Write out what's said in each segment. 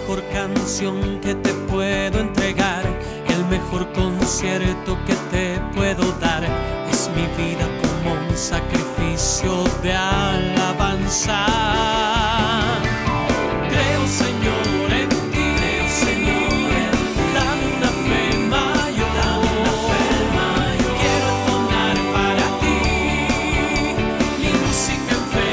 mejor canción que te puedo entregar, el mejor concierto que te puedo dar. Es mi vida como un sacrificio de alabanza. Creo, Señor, en ti, creo, Señor, en ti. Dame una fe mayor, dame una fe mayor. Quiero entonar para ti mi música en fe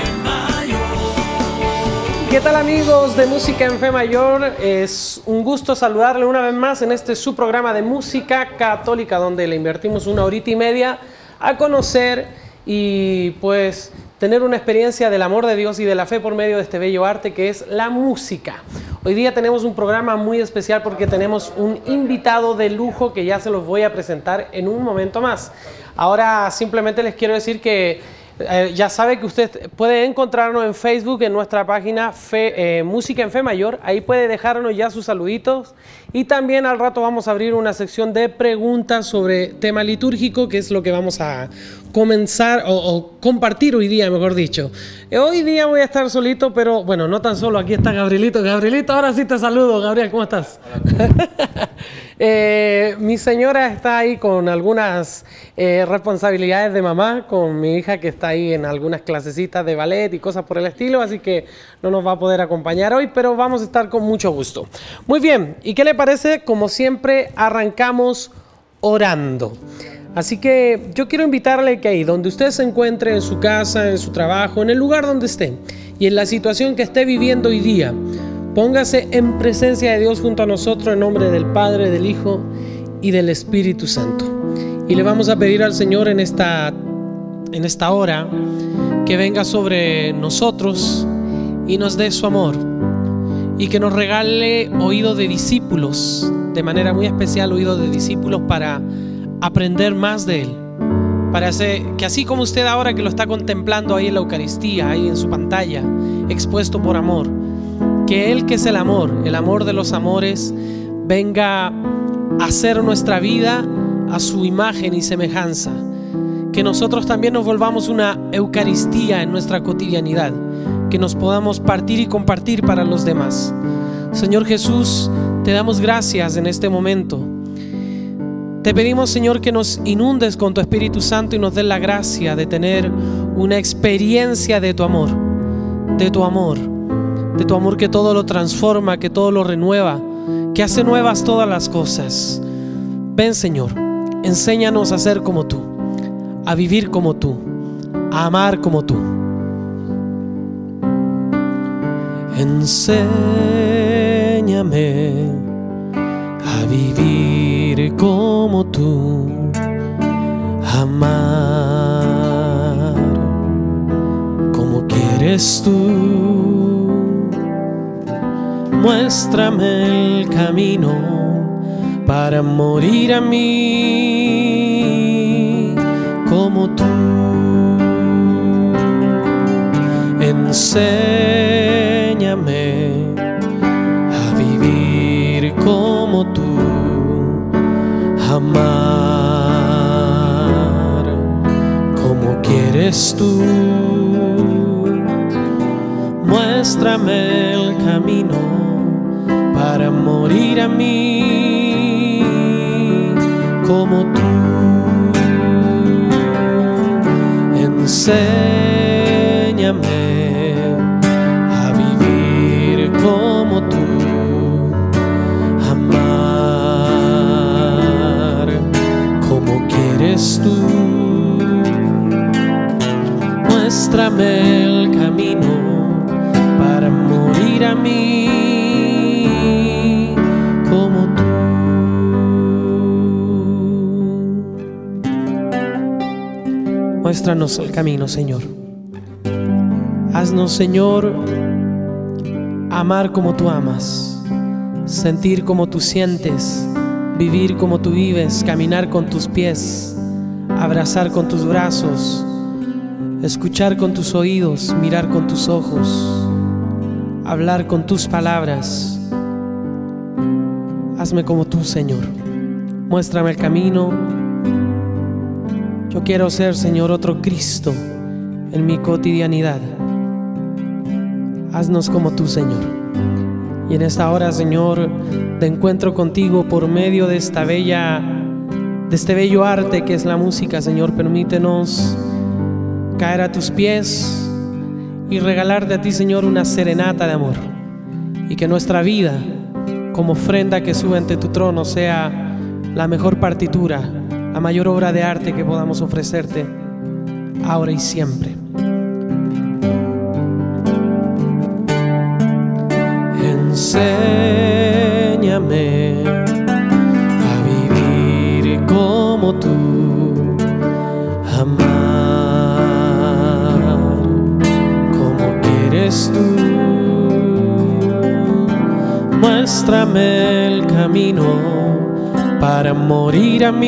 mayor. ¿Qué tal, amigos de Música en Fe Mayor? Es un gusto saludarle una vez más en este su programa de música católica, donde le invertimos una horita y media a conocer y pues tener una experiencia del amor de Dios y de la fe por medio de este bello arte que es la música. Hoy día tenemos un programa muy especial porque tenemos un invitado de lujo que ya se los voy a presentar en un momento más. Ahora simplemente les quiero decir que ya sabe que usted puede encontrarnos en Facebook, en nuestra página Música en Fe Mayor. Ahí puede dejarnos ya sus saluditos. Y también al rato vamos a abrir una sección de preguntas sobre tema litúrgico, que es lo que vamos a comenzar o compartir hoy día, mejor dicho. Hoy día voy a estar solito, pero bueno, no tan solo. Aquí está Gabrielito. Gabrielito, ahora sí te saludo. Gabriel, ¿cómo estás? Mi señora está ahí con algunas responsabilidades de mamá, con mi hija que está ahí en algunas clasecitas de ballet y cosas por el estilo, así que no nos va a poder acompañar hoy, pero vamos a estar con mucho gusto. Muy bien, ¿y qué le parece? Como siempre, arrancamos orando. Así que yo quiero invitarle que ahí, donde usted se encuentre, en su casa, en su trabajo, en el lugar donde esté y en la situación que esté viviendo hoy día, póngase en presencia de Dios junto a nosotros en nombre del Padre, del Hijo y del Espíritu Santo. Y le vamos a pedir al Señor en esta hora que venga sobre nosotros y nos dé su amor y que nos regale oído de discípulos, de manera muy especial oído de discípulos para aprender más de Él, para que así como usted ahora que lo está contemplando ahí en la Eucaristía, ahí en su pantalla, expuesto por amor, que Él, que es el amor de los amores, venga a hacer nuestra vida a su imagen y semejanza. Que nosotros también nos volvamos una Eucaristía en nuestra cotidianidad, que nos podamos partir y compartir para los demás. Señor Jesús, te damos gracias en este momento. Te pedimos, Señor, que nos inundes con tu Espíritu Santo y nos des la gracia de tener una experiencia de tu amor, de tu amor que todo lo transforma, que todo lo renueva, que hace nuevas todas las cosas. Ven, Señor, enséñanos a ser como tú, a vivir como tú, a amar como tú. Enséñame a vivir como tú, a amar como quieres tú. Muéstrame el camino para morir a mí como tú. Enséñame a vivir como tú, a amar como quieres tú. Muéstrame el camino para morir a mí como tú. Enséñame a vivir como tú, a amar como quieres tú. Muéstrame el camino para morir a mí como tú. Muéstranos el camino, Señor. Haznos, Señor, amar como tú amas, sentir como tú sientes, vivir como tú vives, caminar con tus pies, abrazar con tus brazos, escuchar con tus oídos, mirar con tus ojos, hablar con tus palabras. Hazme como tú, Señor. Muéstrame el camino. Yo quiero ser, Señor, otro Cristo en mi cotidianidad. Haznos como tú, Señor. Y Y en esta hora, Señor, de encuentro contigo por medio de este bello arte que es la música, Señor, permítenos caer a tus pies y regalarte a ti, Señor, una serenata de amor. Y que nuestra vida, como ofrenda que sube ante tu trono, sea la mejor partitura, la mayor obra de arte que podamos ofrecerte ahora y siempre. Enséñame a vivir como tú, amar como quieres tú. Muéstrame el camino para morir a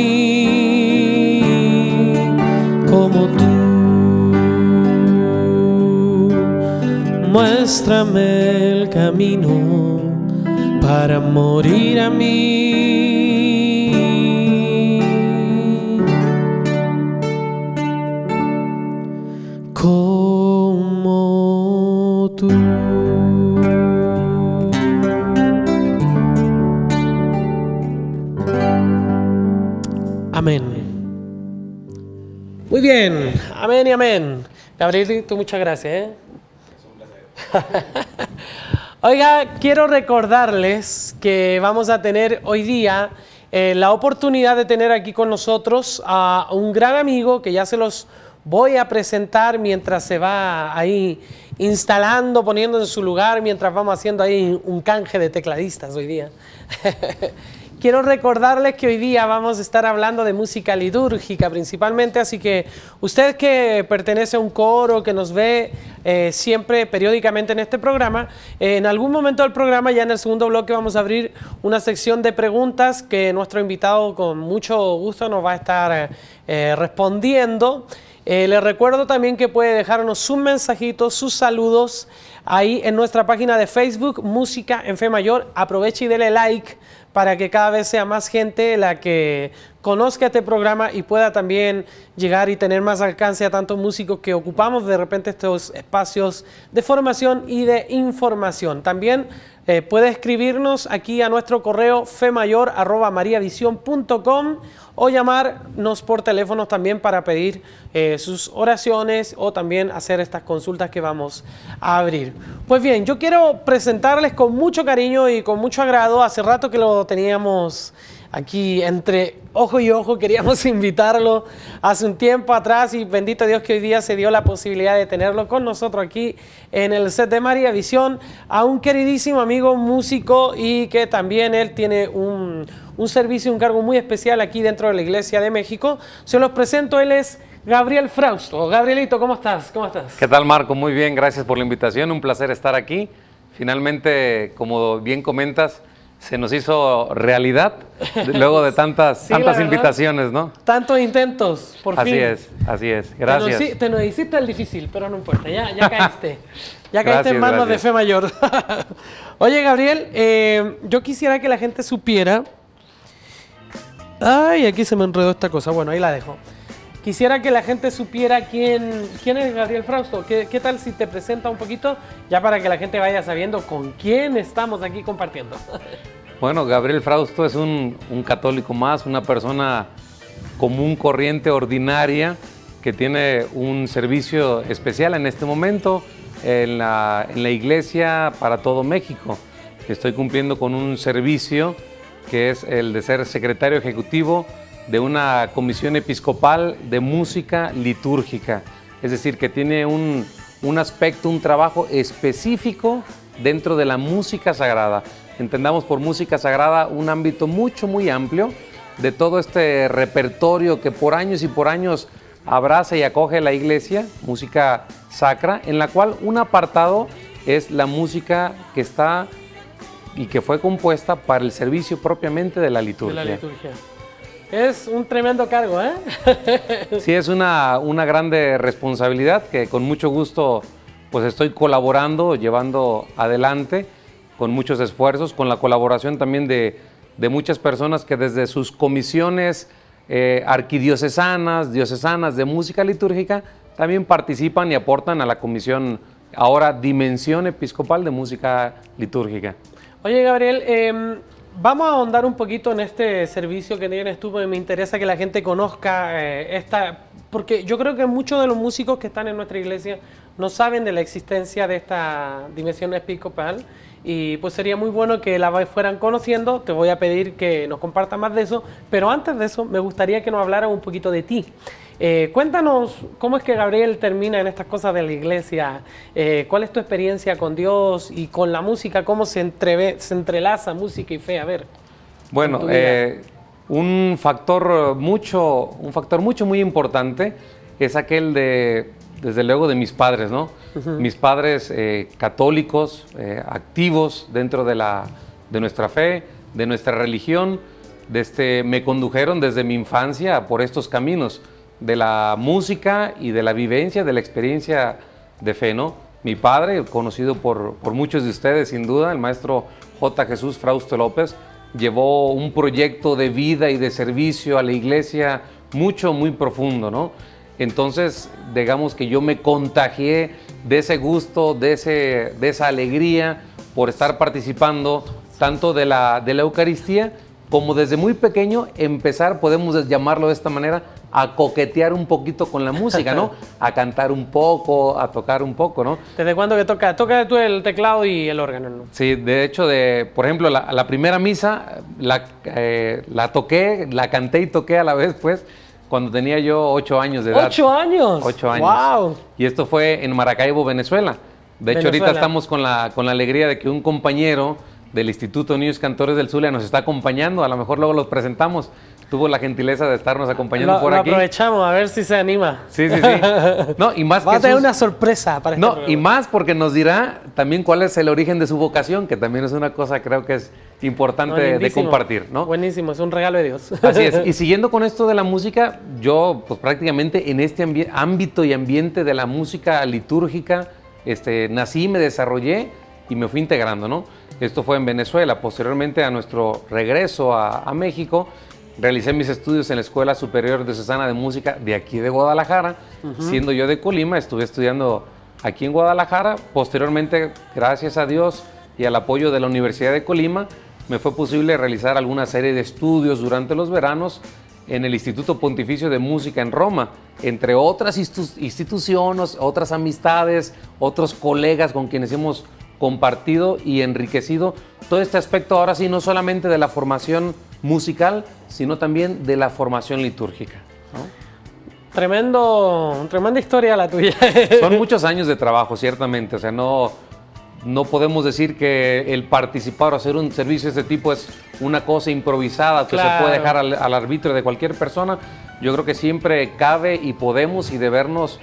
mí como tú. Muéstrame el camino para morir a mí como tú. Amén. Muy bien, amén y amén. Gabrielito, muchas gracias, ¿eh? Oiga, quiero recordarles que vamos a tener hoy día la oportunidad de tener aquí con nosotros a un gran amigo que ya se los voy a presentar mientras se va ahí instalando, poniendo en su lugar, mientras vamos haciendo ahí un canje de tecladistas hoy día. Quiero recordarles que hoy día vamos a estar hablando de música litúrgica principalmente, así que usted que pertenece a un coro, que nos ve siempre periódicamente en este programa, en algún momento del programa, ya en el segundo bloque, vamos a abrir una sección de preguntas que nuestro invitado con mucho gusto nos va a estar respondiendo. Les recuerdo también que puede dejarnos sus mensajitos, sus saludos ahí en nuestra página de Facebook, Música en Fe Mayor. Aproveche y dele like para que cada vez sea más gente la que conozca este programa y pueda también llegar y tener más alcance a tantos músicos que ocupamos de repente estos espacios de formación y de información. También puede escribirnos aquí a nuestro correo femayor@mariavision.com o llamarnos por teléfono también para pedir sus oraciones o también hacer estas consultas que vamos a abrir. Pues bien, yo quiero presentarles con mucho cariño y con mucho agrado. Hace rato que lo teníamos aquí entre ojo y ojo, queríamos invitarlo hace un tiempo atrás y bendito Dios que hoy día se dio la posibilidad de tenerlo con nosotros aquí en el set de María Visión, a un queridísimo amigo músico y que también él tiene un servicio, un cargo muy especial aquí dentro de la Iglesia de México. Se los presento, él es Gabriel Frausto. Gabrielito, ¿cómo estás? ¿Cómo estás? ¿Qué tal, Marco? Muy bien, gracias por la invitación, un placer estar aquí. Finalmente, como bien comentas, se nos hizo realidad luego de tantas invitaciones, ¿no? Tantos intentos, por fin. Así es, gracias. Te nos hiciste el difícil, pero no importa, ya caíste. Ya caíste en manos de Fe Mayor. Oye, Gabriel, yo quisiera que la gente supiera... Ay, aquí se me enredó esta cosa. Bueno, ahí la dejo. Quisiera que la gente supiera quién es Gabriel Frausto. ¿Qué tal si te presenta un poquito? Ya para que la gente vaya sabiendo con quién estamos aquí compartiendo. Bueno, Gabriel Frausto es un católico más, una persona común, corriente, ordinaria, que tiene un servicio especial en este momento en la Iglesia para todo México. Estoy cumpliendo con un servicio que es el de ser secretario ejecutivo de una comisión episcopal de música litúrgica. Es decir, que tiene un aspecto, un trabajo específico dentro de la música sagrada. Entendamos por música sagrada un ámbito muy amplio de todo este repertorio que por años y por años abraza y acoge la Iglesia, música sacra, en la cual un apartado es la música que está y que fue compuesta para el servicio propiamente de la liturgia. De la liturgia. Es un tremendo cargo, ¿eh? Sí, es una grande responsabilidad que con mucho gusto pues estoy colaborando, llevando adelante con muchos esfuerzos, con la colaboración también de muchas personas que desde sus comisiones arquidiocesanas, diocesanas de música litúrgica también participan y aportan a la comisión ahora Dimensión Episcopal de Música Litúrgica. Oye, Gabriel, vamos a ahondar un poquito en este servicio que tienes tú, porque me interesa que la gente conozca porque yo creo que muchos de los músicos que están en nuestra iglesia no saben de la existencia de esta dimensión episcopal, y pues sería muy bueno que la fueran conociendo. Te voy a pedir que nos compartas más de eso, pero antes de eso me gustaría que nos hablaras un poquito de ti. Cuéntanos cómo es que Gabriel termina en estas cosas de la iglesia, cuál es tu experiencia con Dios y con la música, cómo se entrelaza música y fe. A ver. Bueno, un factor muy importante es aquel desde luego, de mis padres, ¿no? Mis padres católicos, activos dentro de nuestra fe, de nuestra religión, me condujeron desde mi infancia por estos caminos de la música y de la vivencia, de la experiencia de fe, ¿no? Mi padre, conocido por muchos de ustedes sin duda, el maestro J. Jesús Frausto López, llevó un proyecto de vida y de servicio a la iglesia muy profundo, ¿no? Entonces, digamos que yo me contagié de ese gusto, de esa alegría por estar participando tanto de la Eucaristía, como desde muy pequeño empezar, podemos llamarlo de esta manera, a coquetear un poquito con la música, ¿no? A cantar un poco, a tocar un poco, ¿no? ¿Desde cuándo que toca? Toca tú el teclado y el órgano, ¿no? Sí, de hecho, por ejemplo, la primera misa la toqué, la canté y toqué a la vez, pues, cuando tenía yo 8 años de edad. ¿8 años? 8 años. ¡Wow! Y esto fue en Maracaibo, Venezuela. De hecho, ahorita estamos con la alegría de que un compañero del Instituto Niños Cantores del Zulia nos está acompañando. A lo mejor luego los presentamos. Tuvo la gentileza de estarnos acompañando por aquí. Lo aprovechamos, a ver si se anima. Sí. No, y más Va a tener una sorpresa para este programa. Y más porque nos dirá también cuál es el origen de su vocación, que también es una cosa, creo que es importante de compartir, ¿no? Buenísimo, es un regalo de Dios. Así es. Y siguiendo con esto de la música, yo pues prácticamente en este ámbito y ambiente de la música litúrgica, nací, me desarrollé y me fui integrando, ¿no? Esto fue en Venezuela. Posteriormente a nuestro regreso a México, realicé mis estudios en la Escuela Superior Diocesana de Música de aquí de Guadalajara. Siendo yo de Colima, estuve estudiando aquí en Guadalajara. Posteriormente, gracias a Dios y al apoyo de la Universidad de Colima, me fue posible realizar alguna serie de estudios durante los veranos en el Instituto Pontificio de Música en Roma, entre otras instituciones, otras amistades, otros colegas con quienes hemos compartido y enriquecido todo este aspecto, ahora sí, no solamente de la formación musical, sino también de la formación litúrgica, ¿no? Tremenda historia la tuya. Son muchos años de trabajo, ciertamente. O sea, no podemos decir que el participar o hacer un servicio de este tipo es una cosa improvisada que se puede dejar al arbitrio de cualquier persona. Yo creo que siempre cabe y podemos y debemos,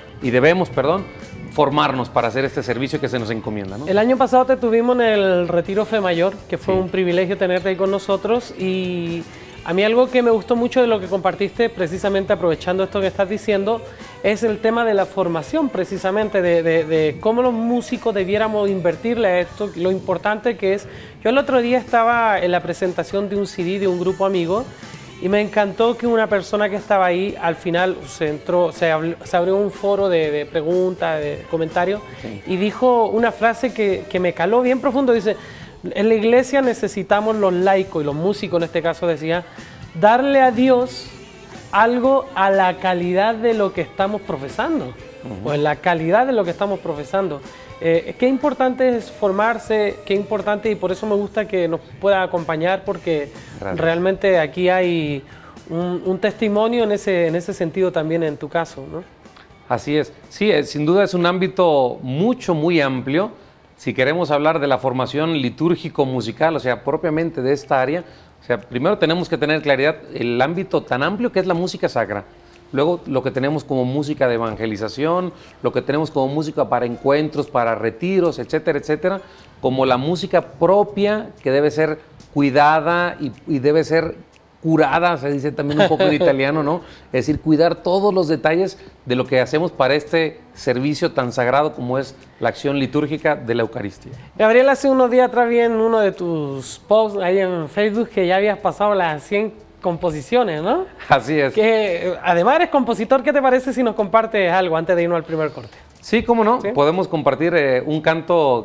formarnos para hacer este servicio que se nos encomienda, ¿no? El año pasado te tuvimos en el Retiro Fe Mayor, que fue un privilegio tenerte ahí con nosotros, y a mí algo que me gustó mucho de lo que compartiste, precisamente aprovechando esto que estás diciendo, es el tema de la formación, precisamente, de cómo los músicos debiéramos invertirle a esto, lo importante que es. Yo el otro día estaba en la presentación de un CD de un grupo amigo, y me encantó que una persona que estaba ahí, al final se abrió un foro de preguntas, de comentarios, y dijo una frase que me caló bien profundo. Dice: en la iglesia necesitamos los laicos, y los músicos en este caso decía, darle a Dios algo a la calidad de lo que estamos profesando, pues la calidad de lo que estamos profesando. Qué importante es formarse, qué importante, y por eso me gusta que nos pueda acompañar, porque realmente aquí hay un testimonio en ese sentido también en tu caso, ¿no? Así es. Sí, sin duda es un ámbito muy amplio. Si queremos hablar de la formación litúrgico-musical, o sea, propiamente de esta área, o sea, primero tenemos que tener claridad el ámbito tan amplio que es la música sacra. Luego, lo que tenemos como música de evangelización, lo que tenemos como música para encuentros, para retiros, etcétera, etcétera, como la música propia que debe ser cuidada y debe ser curada, se dice también un poco de italiano, ¿no? Es decir, cuidar todos los detalles de lo que hacemos para este servicio tan sagrado como es la acción litúrgica de la Eucaristía. Gabriel, hace unos días atrás vi en uno de tus posts ahí en Facebook que ya habías pasado las 100 composiciones, ¿no? Así es. Que además eres compositor. ¿Qué te parece si nos compartes algo antes de irnos al primer corte? Sí, cómo no. ¿Sí? Podemos compartir un canto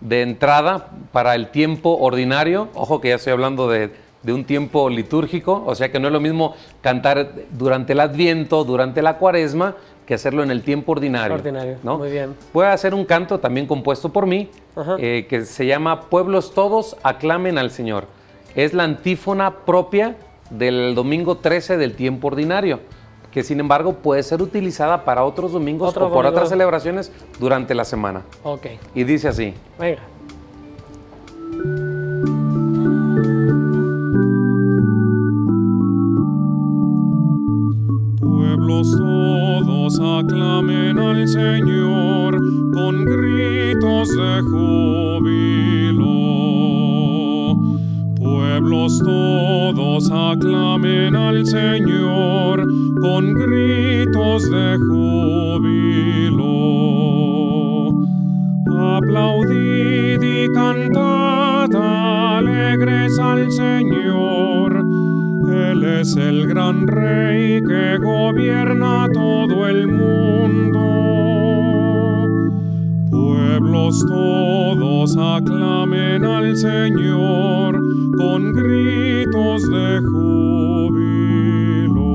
de entrada para el tiempo ordinario. Ojo que ya estoy hablando de un tiempo litúrgico, o sea que no es lo mismo cantar durante el Adviento, durante la Cuaresma, que hacerlo en el tiempo ordinario. ¿No? Muy bien. Voy a hacer un canto también compuesto por mí, que se llama Pueblos todos aclamen al Señor. Es la antífona propia del domingo 13 del tiempo ordinario, que sin embargo puede ser utilizada para otros domingos o por otras celebraciones durante la semana. Ok. Y dice así. Venga. Pueblos todos aclamen al Señor con gritos de júbilo. Pueblos todos aclamen al Señor con gritos de júbilo. Aplaudid y cantad alegres al Señor. Él es el gran Rey que gobierna todo el mundo. Pueblos todos aclamen al Señor con gritos de júbilo.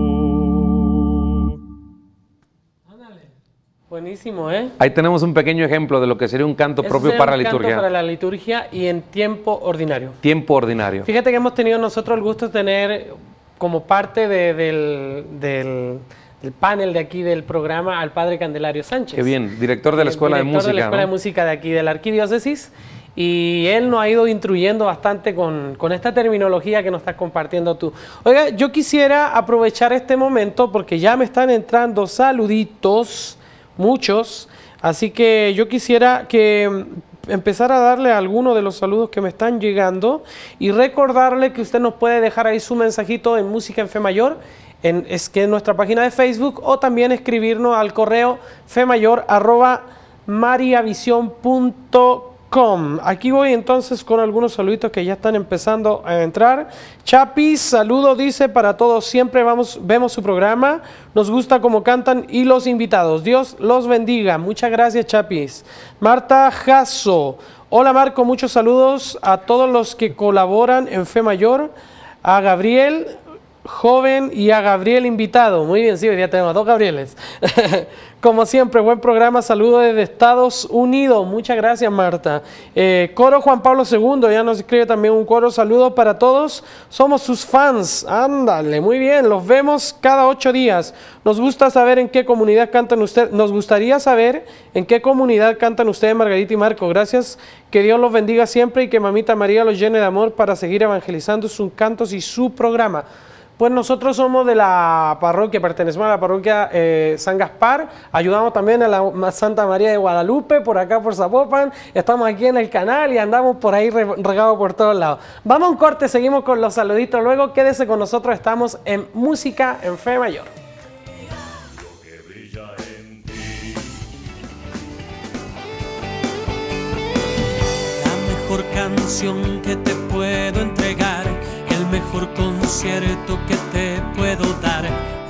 Buenísimo, ¿eh? Ahí tenemos un pequeño ejemplo de lo que sería un canto propio para la liturgia. Para la liturgia y en tiempo ordinario. Tiempo ordinario. Fíjate que hemos tenido nosotros el gusto de tener como parte del panel de aquí del programa al padre Candelario Sánchez. Qué bien, director de la Escuela de Música. Director de la Escuela de Música de aquí de la Arquidiócesis. Y él nos ha ido instruyendo bastante con esta terminología que nos estás compartiendo tú. Oiga, yo quisiera aprovechar este momento porque ya me están entrando saluditos, muchos, así que yo quisiera que empezar a darle a alguno de los saludos que me están llegando y recordarle que usted nos puede dejar ahí su mensajito en Música en Fe Mayor, en nuestra página de Facebook, o también escribirnos al correo femayor@mariavision.com. Aquí voy entonces con algunos saluditos que ya están empezando a entrar. Chapis, saludo, dice, para todos, siempre vemos su programa, nos gusta cómo cantan y los invitados. Dios los bendiga. Muchas gracias, Chapis. Marta Jasso, hola Marco, muchos saludos a todos los que colaboran en Fe Mayor, a Gabriel joven y a Gabriel invitado. Muy bien, sí, hoy día tenemos dos Gabrieles. Como siempre, buen programa, saludos desde Estados Unidos. Muchas gracias, Marta. Coro Juan Pablo II, ya nos escribe también un coro, saludos para todos, somos sus fans. Ándale, muy bien, los vemos cada 8 días. Nos gusta saber en qué comunidad cantan ustedes, nos gustaría saber en qué comunidad cantan ustedes, Margarita y Marco. Gracias, que Dios los bendiga siempre y que Mamita María los llene de amor para seguir evangelizando sus cantos y su programa. Pues nosotros somos de la parroquia, pertenecemos a la parroquia San Gaspar, ayudamos también a la Santa María de Guadalupe, por acá por Zapopan, estamos aquí en el canal y andamos por ahí regados por todos lados. Vamos a un corte, seguimos con los saluditos, luego quédese con nosotros, estamos en Música en Fe Mayor. La mejor canción que te puedo entregar, el mejor concierto que te puedo dar.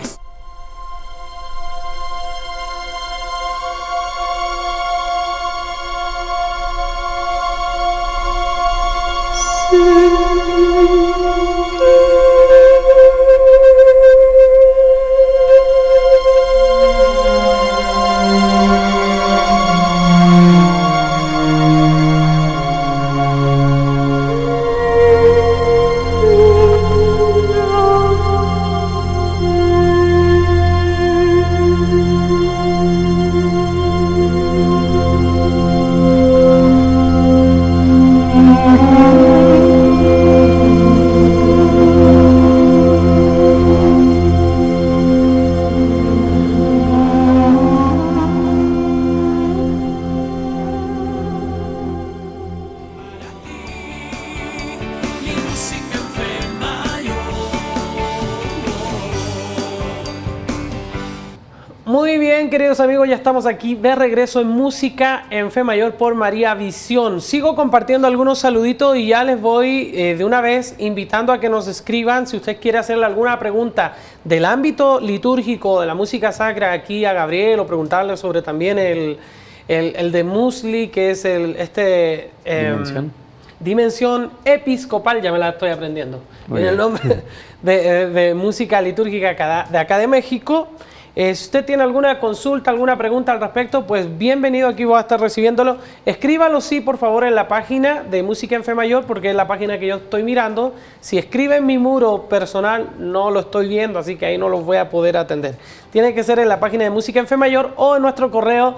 Muy bien, queridos amigos, ya estamos aquí de regreso en Música en Fe Mayor por María Visión. Sigo compartiendo algunos saluditos y ya les voy de una vez invitando a que nos escriban si usted quiere hacerle alguna pregunta del ámbito litúrgico de la música sacra aquí a Gabriel, o preguntarle sobre también el de Musli, que es Dimensión. Dimensión Episcopal, ya me la estoy aprendiendo. Muy En el bien. nombre de música litúrgica de acá de México. Si usted tiene alguna consulta, alguna pregunta al respecto, pues bienvenido, aquí voy a estar recibiéndolo. Escríbalo, sí, por favor, en la página de Música en Fe Mayor, porque es la página que yo estoy mirando. Si escribe en mi muro personal, no lo estoy viendo, así que ahí no los voy a poder atender. Tiene que ser en la página de Música en Fe Mayor o en nuestro correo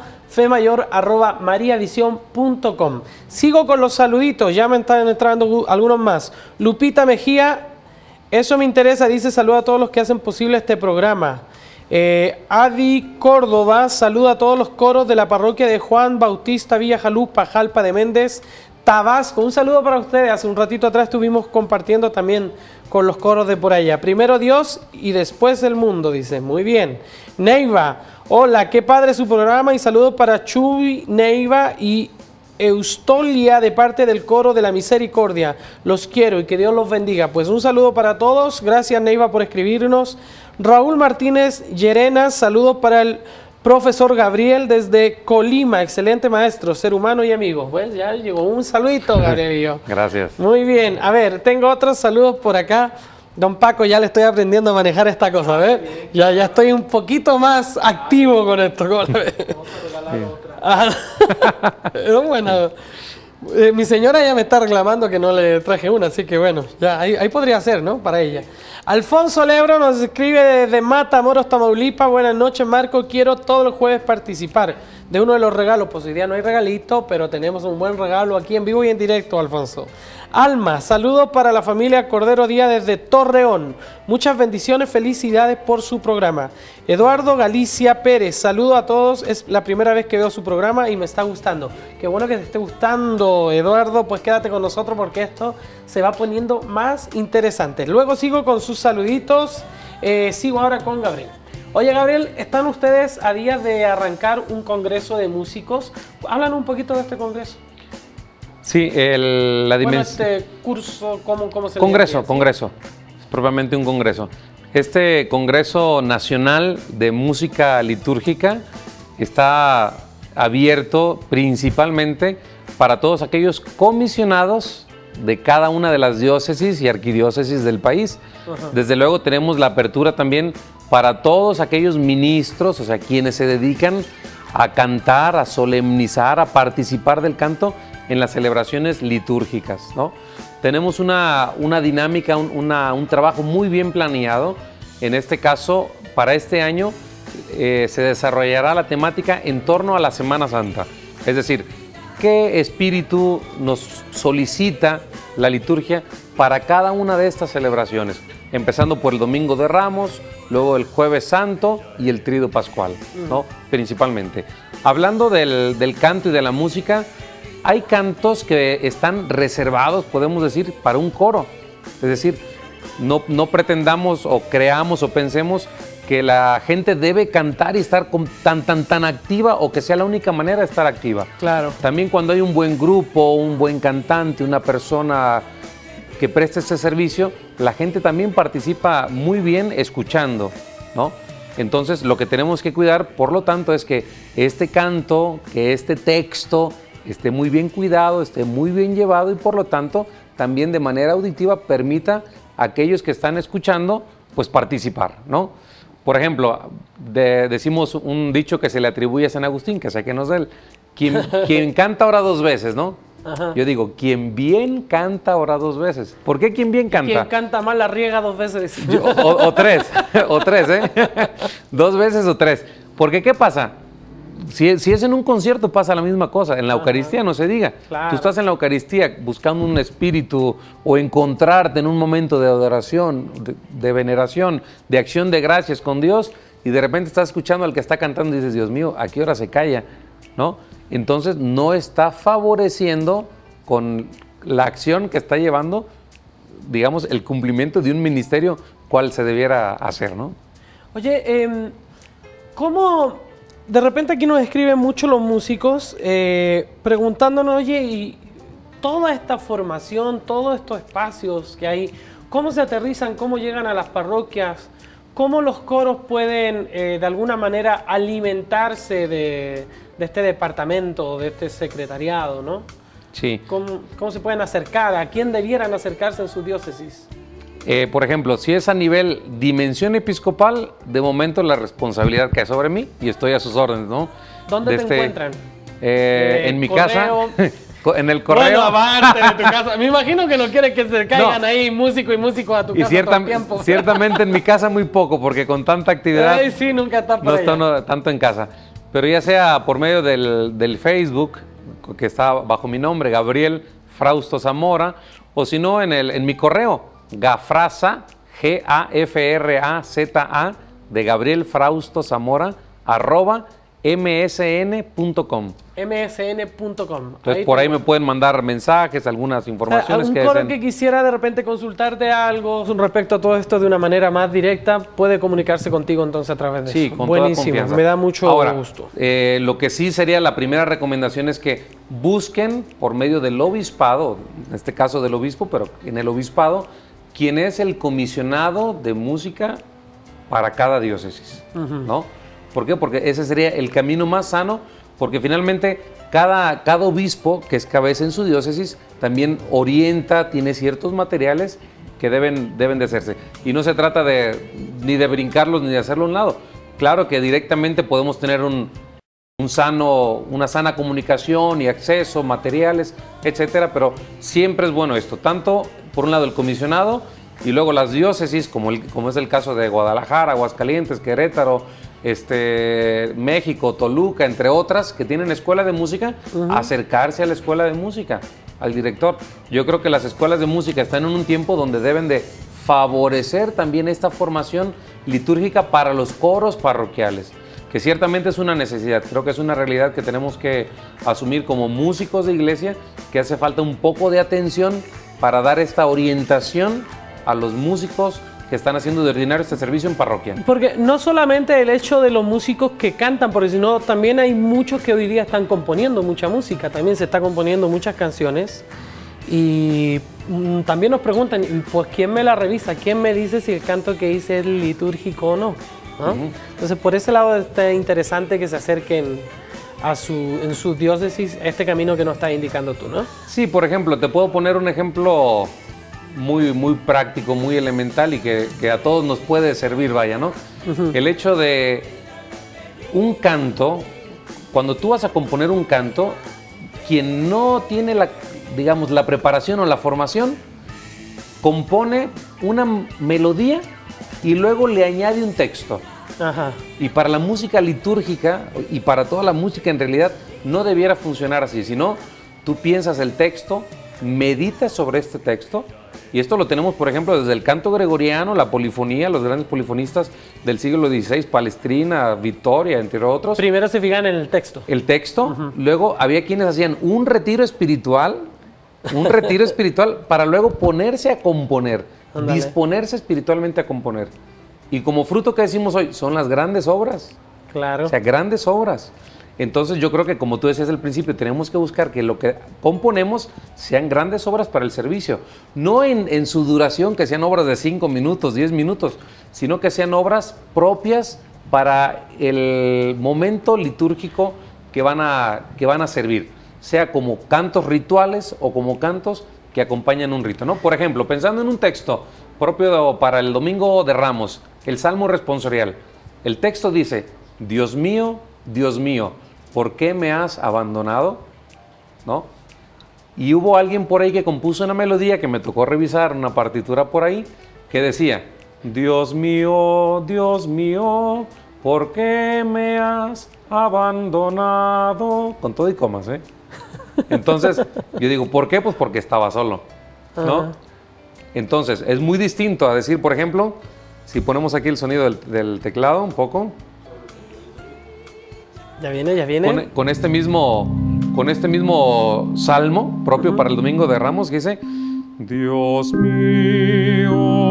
femayor@mariavision.com. Sigo con los saluditos, ya me están entrando algunos más. Lupita Mejía, eso me interesa, dice, saluda a todos los que hacen posible este programa. Adi Córdoba, saluda a todos los coros de la parroquia de Juan Bautista Villa Jalupá, Jalpa de Méndez, Tabasco. Un saludo para ustedes. Hace un ratito atrás estuvimos compartiendo también con los coros de por allá. Primero Dios y después el mundo, dice. Muy bien. Neiva, hola, qué padre su programa y saludos para Chuy, Neiva y Eustolia de parte del coro de la Misericordia. Los quiero y que Dios los bendiga. Pues un saludo para todos. Gracias, Neiva, por escribirnos. Raúl Martínez Llerena, saludos para el profesor Gabriel desde Colima. Excelente maestro, ser humano y amigo. Pues ya llegó un saludito, Gabriel y yo. Gracias. Muy bien. A ver, tengo otros saludos por acá. Don Paco, ya le estoy aprendiendo a manejar esta cosa, ¿ves? Ya estoy un poquito más activo con esto. ¿Cómo la ves? Bueno, mi señora ya me está reclamando que no le traje una, así que bueno, ya ahí podría ser, ¿no? Para ella. Alfonso Lebro nos escribe desde Matamoros, Tamaulipas. Buenas noches, Marco. Quiero todos los jueves participar de uno de los regalos. Pues hoy día no hay regalito, pero tenemos un buen regalo aquí en vivo y en directo, Alfonso. Alma, saludos para la familia Cordero Díaz desde Torreón. Muchas bendiciones, felicidades por su programa. Eduardo Galicia Pérez, saludo a todos. Es la primera vez que veo su programa y me está gustando. Qué bueno que te esté gustando, Eduardo. Pues quédate con nosotros porque esto se va poniendo más interesante. Luego sigo con sus saluditos. Sigo ahora con Gabriel. Oye, Gabriel, están ustedes a días de arrancar un congreso de músicos. Hablan un poquito de este congreso. Sí, la dimensión. Este curso, ¿cómo se Congreso, llama? congreso. Es propiamente un congreso. Este Congreso Nacional de Música Litúrgica está abierto principalmente para todos aquellos comisionados de cada una de las diócesis y arquidiócesis del país. Ajá. Desde luego tenemos la apertura también para todos aquellos ministros, o sea, quienes se dedican a cantar, a solemnizar, a participar del canto en las celebraciones litúrgicas, ¿no? Tenemos una dinámica, un trabajo muy bien planeado. En este caso, para este año, se desarrollará la temática en torno a la Semana Santa. Es decir, ¿qué espíritu nos solicita la liturgia para cada una de estas celebraciones? Empezando por el Domingo de Ramos, luego el Jueves Santo y el Tríduo Pascual, ¿no? Principalmente. Hablando del canto y de la música, hay cantos que están reservados, podemos decir, para un coro. Es decir, no pretendamos o creamos o pensemos que la gente debe cantar y estar tan activa o que sea la única manera de estar activa. Claro. También cuando hay un buen grupo, un buen cantante, una persona que preste este servicio, la gente también participa muy bien escuchando, ¿no? Entonces, lo que tenemos que cuidar, por lo tanto, es que este canto, que este texto esté muy bien cuidado, esté muy bien llevado y, por lo tanto, también de manera auditiva permita a aquellos que están escuchando, pues, participar, ¿no? Por ejemplo, decimos un dicho que se le atribuye a San Agustín, que sé que no es de él. Quien canta ora dos veces, ¿no? Ajá. Yo digo, quien bien canta ora dos veces. ¿Por qué quien bien canta? Quien canta mal la riega dos veces. O tres, ¿eh? Dos veces o tres. Porque, ¿qué pasa? Si es en un concierto pasa la misma cosa, en la Eucaristía no se diga. Claro. Tú estás en la Eucaristía buscando un espíritu o encontrarte en un momento de adoración, de veneración, de acción de gracias con Dios y de repente estás escuchando al que está cantando y dices, Dios mío, ¿a qué hora se calla? ¿No? Entonces no está favoreciendo con la acción que está llevando, digamos, el cumplimiento de un ministerio cual se debiera hacer, ¿no? Oye, ¿cómo de repente aquí nos escriben mucho los músicos preguntándonos, oye, y toda esta formación, todos estos espacios que hay, ¿cómo se aterrizan, cómo llegan a las parroquias? ¿Cómo los coros pueden de alguna manera alimentarse este departamento, de este secretariado, ¿no? Sí. ¿Cómo se pueden acercar? ¿A quién debieran acercarse en su diócesis? Por ejemplo, si es a nivel dimensión episcopal, de momento la responsabilidad cae sobre mí y estoy a sus órdenes, ¿no? ¿Dónde te encuentran? En mi correo. casa, en el correo. Bueno, aparte de tu casa. Me imagino que no quieres que se caigan ahí músico y músico a tu Y casa todo el tiempo. ciertamente en mi casa muy poco, porque con tanta actividad Ay, sí, nunca está por no allá. está uno tanto en casa. Pero ya sea por medio del Facebook, que está bajo mi nombre, Gabriel Frausto Zamora, o si no en mi correo, Gafraza, Gafraza, de Gabriel Frausto Zamora, @msn.com. msn.com. Entonces por ahí me pueden mandar mensajes, algunas informaciones Un que coro deseen. que quisiera de repente consultarte algo respecto a todo esto de una manera más directa, puede comunicarse contigo entonces a través de Sí, eso. con toda Buenísimo, confianza. me da mucho Ahora, gusto. lo que sí sería la primera recomendación es que busquen por medio del obispado, en este caso del obispo, pero en el obispado, quién es el comisionado de música para cada diócesis, ¿no? ¿Por qué? Porque ese sería el camino más sano, porque finalmente cada obispo que es cabeza en su diócesis también orienta, tiene ciertos materiales que deben de hacerse. Y no se trata ni de brincarlos ni de hacerlo a un lado. Claro que directamente podemos tener una sana comunicación y acceso, materiales, etcétera, pero siempre es bueno esto, tanto por un lado el comisionado y luego las diócesis, como es el caso de Guadalajara, Aguascalientes, Querétaro, México, Toluca, entre otras, que tienen escuela de música, acercarse a la escuela de música, al director. Yo creo que las escuelas de música están en un tiempo donde deben de favorecer también esta formación litúrgica para los coros parroquiales, que ciertamente es una necesidad. Creo que es una realidad que tenemos que asumir como músicos de iglesia, que hace falta un poco de atención para dar esta orientación a los músicos que están haciendo de ordinario este servicio en parroquia. Porque no solamente el hecho de los músicos que cantan, porque sino también hay muchos que hoy día están componiendo mucha música, también se está componiendo muchas canciones y también nos preguntan, pues ¿quién me la revisa? ¿Quién me dice si el canto que hice es litúrgico o no? ¿No? Entonces por ese lado está interesante que se acerquen en su diócesis este camino que nos estás indicando tú, ¿no? Sí, por ejemplo, te puedo poner un ejemplo muy práctico, muy elemental y que a todos nos puede servir, vaya, ¿no? El hecho de un canto, cuando tú vas a componer un canto, quien no tiene la preparación o la formación, compone una melodía y luego le añade un texto. Ajá. Y para la música litúrgica y para toda la música en realidad no debiera funcionar así, sino tú piensas el texto, meditas sobre este texto. Y esto lo tenemos, por ejemplo, desde el canto gregoriano, la polifonía, los grandes polifonistas del siglo XVI, Palestrina, Vittoria, entre otros. Primero se fijan en el texto. El texto, luego había quienes hacían un retiro espiritual para luego ponerse a componer, Ándale. disponerse espiritualmente a componer. Y como fruto que decimos hoy, son las grandes obras. Claro. O sea, grandes obras. Entonces yo creo que, como tú decías al principio, tenemos que buscar que lo que componemos sean grandes obras para el servicio. No en su duración, que sean obras de 5 minutos, 10 minutos, sino que sean obras propias para el momento litúrgico que van a servir. Sea como cantos rituales o como cantos que acompañan un rito, ¿no? Por ejemplo, pensando en un texto propio para el Domingo de Ramos, el Salmo responsorial. El texto dice: Dios mío, ¿por qué me has abandonado? ¿No? Y hubo alguien por ahí que compuso una melodía que me tocó revisar, una partitura por ahí, que decía: Dios mío, ¿por qué me has abandonado? Con todo y comas, ¿eh? Entonces, yo digo, ¿por qué? Pues porque estaba solo, ¿no? Ajá. Entonces, es muy distinto a decir, por ejemplo, si ponemos aquí el sonido del teclado un poco, Ya viene. con este mismo salmo propio para el Domingo de Ramos, que dice: Dios mío,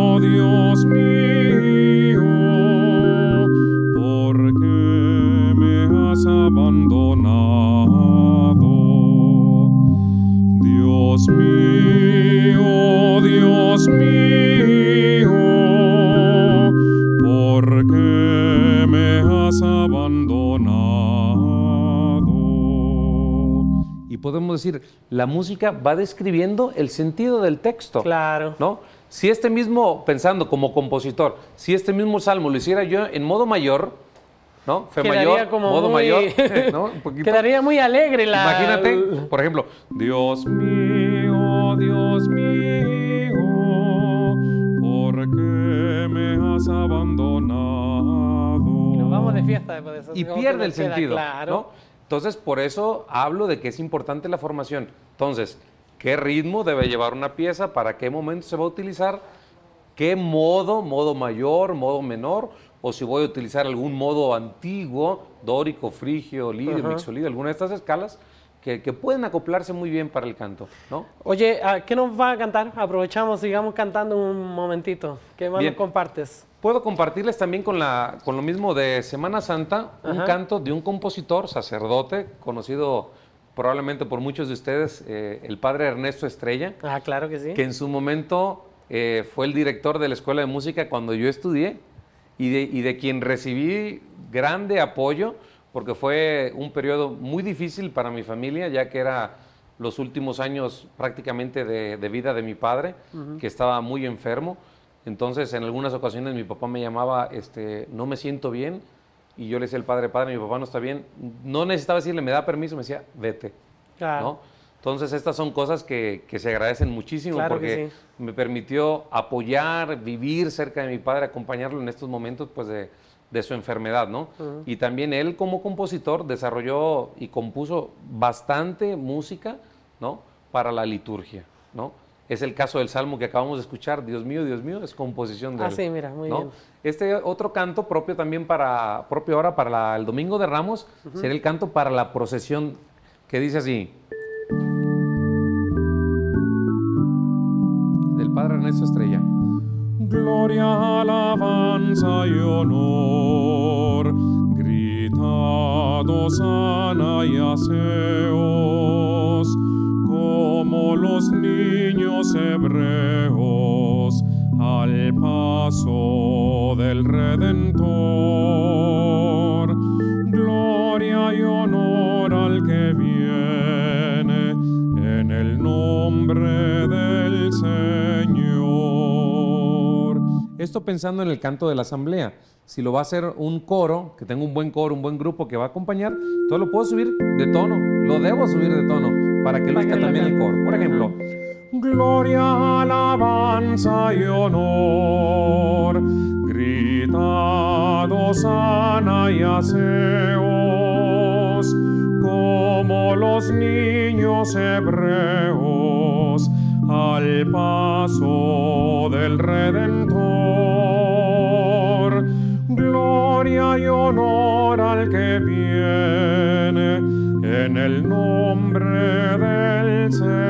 ¿por qué me has abandonado? Dios mío, ¿por qué me has abandonado? podemos decir, la música va describiendo el sentido del texto. Claro. ¿No? Si este mismo, pensando como compositor, si este mismo salmo lo hiciera yo en modo mayor, ¿no? Fe Quedaría mayor, como modo muy- mayor, ¿no? Un poquito. Quedaría muy alegre la... Imagínate, por ejemplo, Dios mío, ¿por qué me has abandonado? Nos vamos de fiesta después de eso. y como que pierde el nos queda sentido, claro. ¿no? Entonces, por eso hablo de que es importante la formación. Entonces, ¿qué ritmo debe llevar una pieza? ¿Para qué momento se va a utilizar? ¿Qué modo? ¿Modo mayor? ¿Modo menor? O si voy a utilizar algún modo antiguo, dórico, frigio, lidio, Ajá. mixolidio, alguna de estas escalas que pueden acoplarse muy bien para el canto, ¿no? Oye, ¿qué nos va a cantar? Aprovechamos, sigamos cantando un momentito. ¿Qué más Bien. nos compartes? Puedo compartirles también con lo mismo de Semana Santa, un Ajá. canto de un compositor, sacerdote, conocido probablemente por muchos de ustedes, el padre Ernesto Estrella, Ah, claro que sí. que en su momento fue el director de la Escuela de Música cuando yo estudié y de quien recibí grande apoyo, porque fue un periodo muy difícil para mi familia, ya que era los últimos años prácticamente de vida de mi padre, que estaba muy enfermo. Entonces, en algunas ocasiones mi papá me llamaba, no me siento bien, y yo le decía al padre, mi papá no está bien. No necesitaba decirle, me da permiso, me decía, vete, Claro. ¿no? Entonces, estas son cosas que se agradecen muchísimo Claro que porque sí. me permitió apoyar, vivir cerca de mi padre, acompañarlo en estos momentos pues, de su enfermedad, ¿no? Y también él como compositor desarrolló y compuso bastante música, ¿no? Para la liturgia, ¿no? Es el caso del salmo que acabamos de escuchar, Dios mío, es composición de Ah, él. sí, mira, muy ¿no? bien. Este otro canto propio también propio ahora para el Domingo de Ramos, sería el canto para la procesión, que dice así. Del padre Ernesto Estrella. Gloria, alabanza y honor, gritad hosana y aseos, como los niños hebreos al paso del Redentor. Gloria y honor al que viene en el nombre del Señor. Esto pensando en el canto de la asamblea. Si lo va a hacer un coro, que tenga un buen coro, un buen grupo que va a acompañar, entonces lo puedo subir de tono, lo debo subir de tono, para que Para luzca que lo también el cante. coro. Por ejemplo, Gloria, alabanza y honor, gritad hosana y aseos, como los niños hebreos al paso del Redentor. Gloria y honor al que viene en el nombre del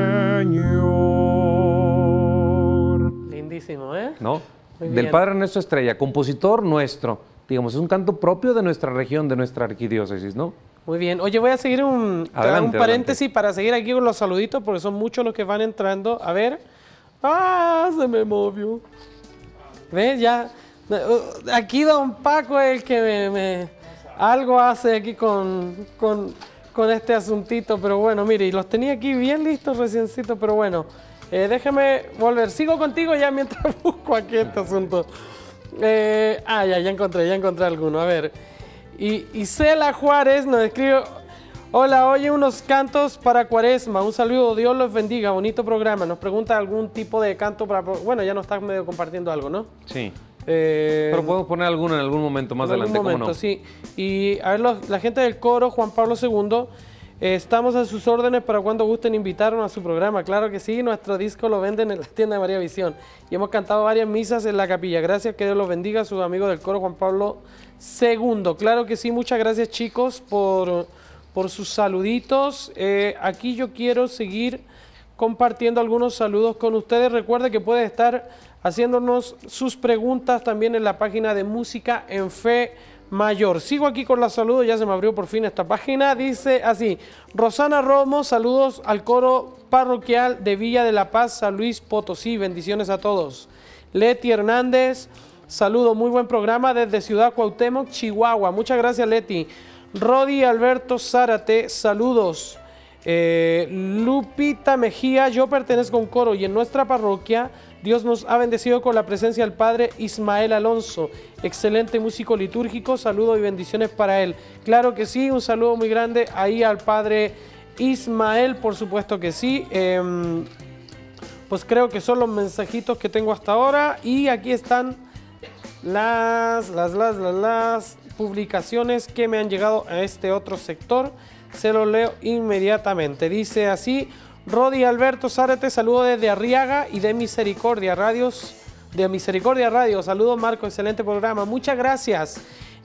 Señor. Lindísimo, ¿eh? ¿no? Muy Del bien. padre Ernesto Estrella, compositor nuestro. Digamos, es un canto propio de nuestra región, de nuestra arquidiócesis, ¿no? Muy bien. Oye, voy a seguir un Adelante, paréntesis para seguir aquí con los saluditos, porque son muchos los que van entrando. A ver. ¡Ah! Se me movió. ¿Ves? Ya. Aquí don Paco es el que algo hace aquí con este asuntito, pero bueno, mire, y los tenía aquí bien listos reciencitos, pero bueno. Déjame volver. Sigo contigo ya mientras busco aquí este asunto. Ya encontré alguno. A ver. Y Cela Juárez nos escribe: hola, oye unos cantos para Cuaresma. Un saludo, Dios los bendiga. Bonito programa. Nos pregunta algún tipo de canto para... Bueno, ya nos estás medio compartiendo algo, ¿no? Sí. Pero podemos poner alguno en algún momento más en algún adelante, ¿cómo momento, no? sí. Y a ver, la gente del coro, Juan Pablo II, estamos a sus órdenes para cuando gusten invitarnos a su programa. Claro que sí, nuestro disco lo venden en la tienda de María Visión. Y hemos cantado varias misas en la capilla. Gracias, que Dios los bendiga a sus amigos del coro, Juan Pablo II. Claro que sí, muchas gracias, chicos, por sus saluditos. Aquí yo quiero seguir compartiendo algunos saludos con ustedes. Recuerde que puede estar haciéndonos sus preguntas también en la página de Música en Fe Mayor. Sigo aquí con los saludos, ya se me abrió por fin esta página. Dice así: Rosana Romo, saludos al coro parroquial de Villa de la Paz, San Luis Potosí. Bendiciones a todos. Leti Hernández, saludo, muy buen programa desde Ciudad Cuauhtémoc, Chihuahua. Muchas gracias, Leti. Rodi Alberto Zárate, saludos. Lupita Mejía, yo pertenezco a un coro y en nuestra parroquia Dios nos ha bendecido con la presencia del padre Ismael Alonso, excelente músico litúrgico, saludos y bendiciones para él. Claro que sí, un saludo muy grande ahí al padre Ismael, por supuesto que sí. Pues creo que son los mensajitos que tengo hasta ahora y aquí están las publicaciones que me han llegado a este otro sector. Se lo leo inmediatamente. Dice así: Rodi Alberto Zárate, saludo desde Arriaga y de Misericordia Radios. De Misericordia Radio, saludos Marco, excelente programa, muchas gracias.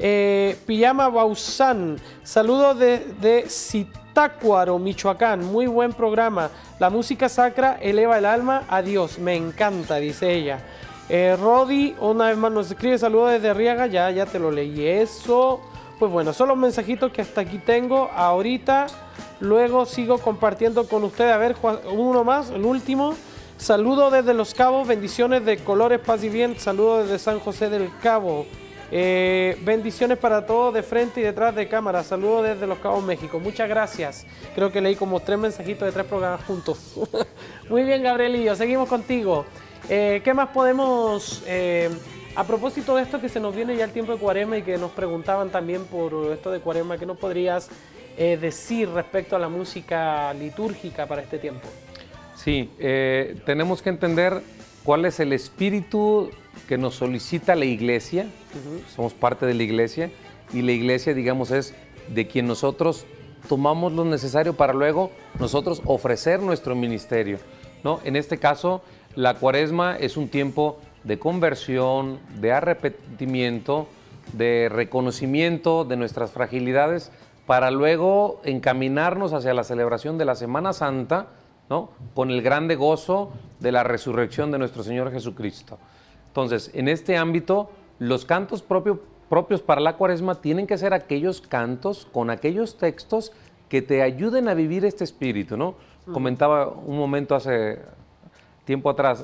Pijama Bausán, saludos de Zitácuaro, Michoacán, muy buen programa. La música sacra eleva el alma a Dios, me encanta, dice ella. Rodi, una vez más nos escribe, saludos desde Arriaga, ya te lo leí eso. Pues bueno, son los mensajitos que hasta aquí tengo ahorita. Luego sigo compartiendo con ustedes. A ver, uno más, el último. Saludo desde Los Cabos, bendiciones de colores, paz y bien. Saludo desde San José del Cabo. Bendiciones para todos de frente y detrás de cámara. Saludos desde Los Cabos, México. Muchas gracias. Creo que leí como 3 mensajitos de 3 programas juntos. Muy bien, Gabrielillo, seguimos contigo. ¿Qué más podemos... a propósito de esto que se nos viene ya el tiempo de Cuaresma y que nos preguntaban también por esto de Cuaresma, ¿qué nos podrías decir respecto a la música litúrgica para este tiempo? Sí, tenemos que entender cuál es el espíritu que nos solicita la iglesia. Somos parte de la iglesia y la iglesia, digamos, es de quien nosotros tomamos lo necesario para luego nosotros ofrecer nuestro ministerio, ¿no? En este caso, la Cuaresma es un tiempo de conversión, de arrepentimiento, de reconocimiento de nuestras fragilidades para luego encaminarnos hacia la celebración de la Semana Santa, ¿no? Con el grande gozo de la resurrección de nuestro Señor Jesucristo. Entonces, en este ámbito, los cantos propios para la Cuaresma tienen que ser aquellos cantos con aquellos textos que te ayuden a vivir este espíritu, ¿no? Comentaba un momento hace tiempo atrás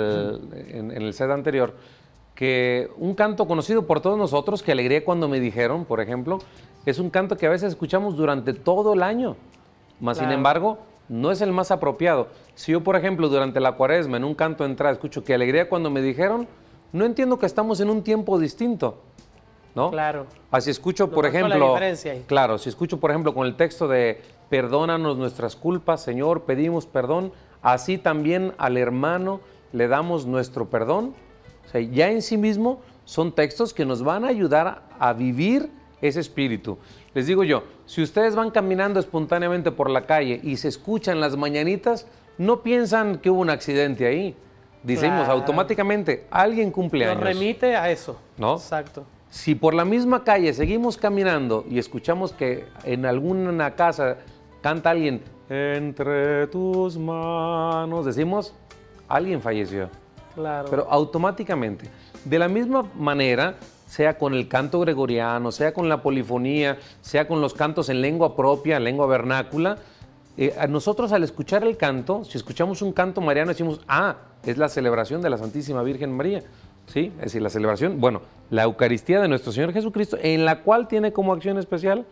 en el set anterior que un canto conocido por todos nosotros, que alegría cuando me dijeron, por ejemplo, es un canto que a veces escuchamos durante todo el año, mas Claro. sin embargo no es el más apropiado. Si yo, por ejemplo, durante la Cuaresma en un canto de entrada escucho que alegría cuando me dijeron, no entiendo que estamos en un tiempo distinto, ¿no? Claro. Así escucho, por marcó la ejemplo, diferencia ahí. claro, si escucho, por ejemplo, con el texto de perdónanos nuestras culpas, Señor, pedimos perdón, así también al hermano le damos nuestro perdón. O sea, ya en sí mismo son textos que nos van a ayudar a vivir ese espíritu. Les digo yo, si ustedes van caminando espontáneamente por la calle y se escuchan las mañanitas, no piensan que hubo un accidente ahí. Decimos Claro. automáticamente, alguien cumple Nos años, remite a eso. ¿no? Exacto. Si por la misma calle seguimos caminando y escuchamos que en alguna casa canta alguien, entre tus manos, decimos, alguien falleció. Claro. Pero automáticamente. De la misma manera, sea con el canto gregoriano, sea con la polifonía, sea con los cantos en lengua propia, en lengua vernácula, a nosotros al escuchar el canto, si escuchamos un canto mariano, decimos, ah, es la celebración de la Santísima Virgen María. ¿Sí? Es decir, la celebración, bueno, la Eucaristía de nuestro Señor Jesucristo, en la cual tiene como acción especial,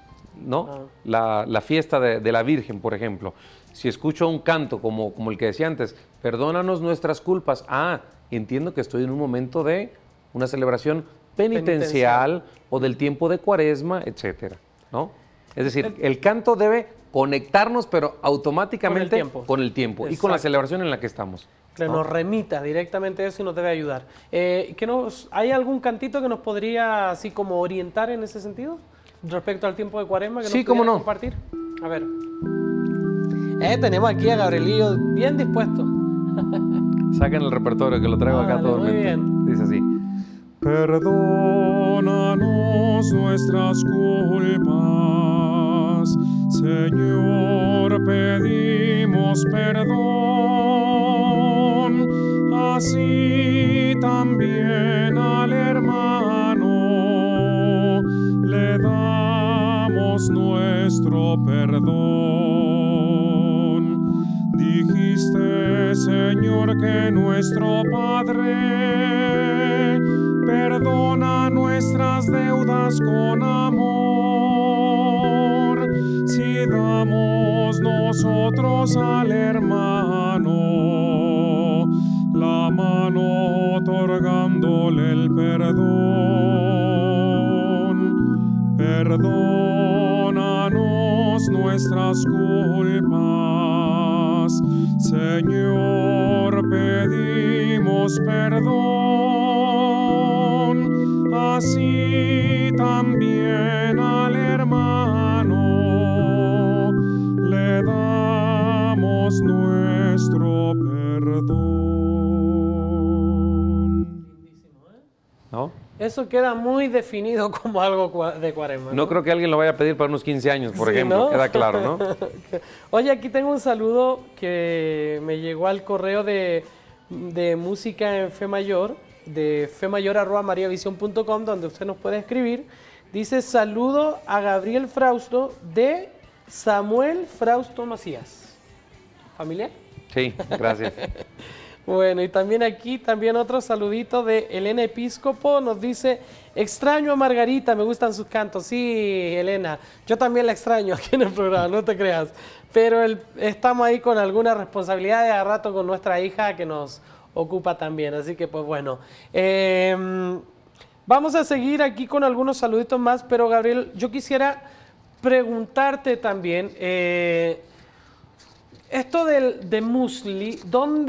¿no? La fiesta de la Virgen, por ejemplo. Si escucho un canto como el que decía antes, perdónanos nuestras culpas, ah, entiendo que estoy en un momento de una celebración penitencial o del tiempo de Cuaresma, etcétera, ¿no? Es decir, el canto debe conectarnos, pero automáticamente con el tiempo y con la celebración en la que estamos. Que nos remita directamente eso y nos debe ayudar. ¿Hay algún cantito que nos podría así como orientar en ese sentido? Respecto al tiempo de Cuaresma que Sí, nos cómo pudiera no. compartir. A ver. Tenemos aquí a Gabrielillo bien dispuesto. Saquen el repertorio que lo traigo acá Órale, todo muy bien. Dice así. Perdónanos nuestras culpas, Señor, pedimos perdón, así también al hermano le damos nuestro perdón. Dijiste, Señor, que nuestro Padre perdona nuestras deudas con amor, si damos nosotros al hermano, la mano otorgándole el perdón. Perdónanos nuestras culpas, Señor, pedimos perdón, así también al hermano le damos nuestro perdón. ¿No? Eso queda muy definido como algo de Cuaresma. No creo que alguien lo vaya a pedir para unos 15 años, por Sí, ejemplo. ¿no? Queda claro, ¿no? Oye, aquí tengo un saludo que me llegó al correo de música en Fe Mayor, de femayor@mariavision.com, donde usted nos puede escribir. Dice: saludo a Gabriel Frausto de Samuel Frausto Macías. ¿Familiar? Sí, gracias. Bueno, y también aquí, otro saludito de Elena Episcopo, nos dice: extraño a Margarita, me gustan sus cantos. Sí, Elena, yo también la extraño aquí en el programa, no te creas. Pero estamos ahí con algunas responsabilidades a rato con nuestra hija que nos ocupa también, así que pues bueno. Vamos a seguir aquí con algunos saluditos más, pero Gabriel, yo quisiera preguntarte también... esto de Musli,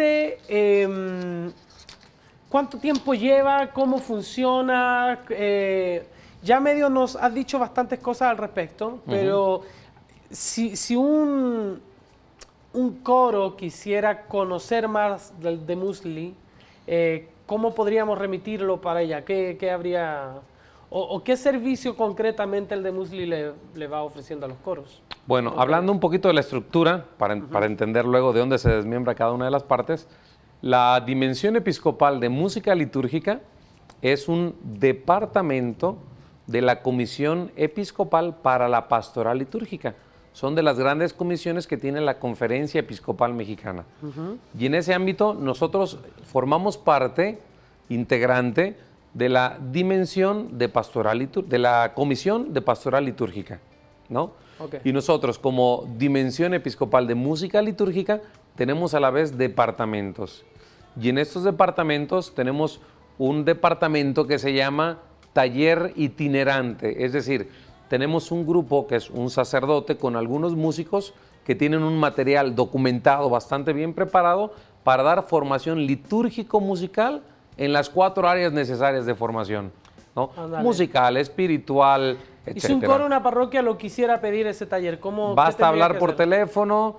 ¿cuánto tiempo lleva? ¿Cómo funciona? Ya medio nos has dicho bastantes cosas al respecto, pero si un coro quisiera conocer más de Musli, ¿cómo podríamos remitirlo para ella? ¿Qué habría, o qué servicio concretamente el de Musli le va ofreciendo a los coros? Bueno, hablando un poquito de la estructura, para entender luego de dónde se desmiembra cada una de las partes, la Dimensión Episcopal de Música Litúrgica es un departamento de la Comisión Episcopal para la Pastoral Litúrgica. Son de las grandes comisiones que tiene la Conferencia Episcopal Mexicana. Y en ese ámbito nosotros formamos parte integrante de la Dimensión de Pastoral de la Comisión de Pastoral Litúrgica, ¿no? Okay. Y nosotros, como Dimensión Episcopal de Música Litúrgica, tenemos a la vez departamentos. Y en estos departamentos tenemos un departamento que se llama Taller Itinerante. Es decir, tenemos un grupo que es un sacerdote con algunos músicos que tienen un material documentado bastante bien preparado para dar formación litúrgico-musical en las 4 áreas necesarias de formación, ¿no? Musical, espiritual, etc. Y si un coro, una parroquia lo quisiera pedir ese taller, ¿cómo? Basta hablar por teléfono.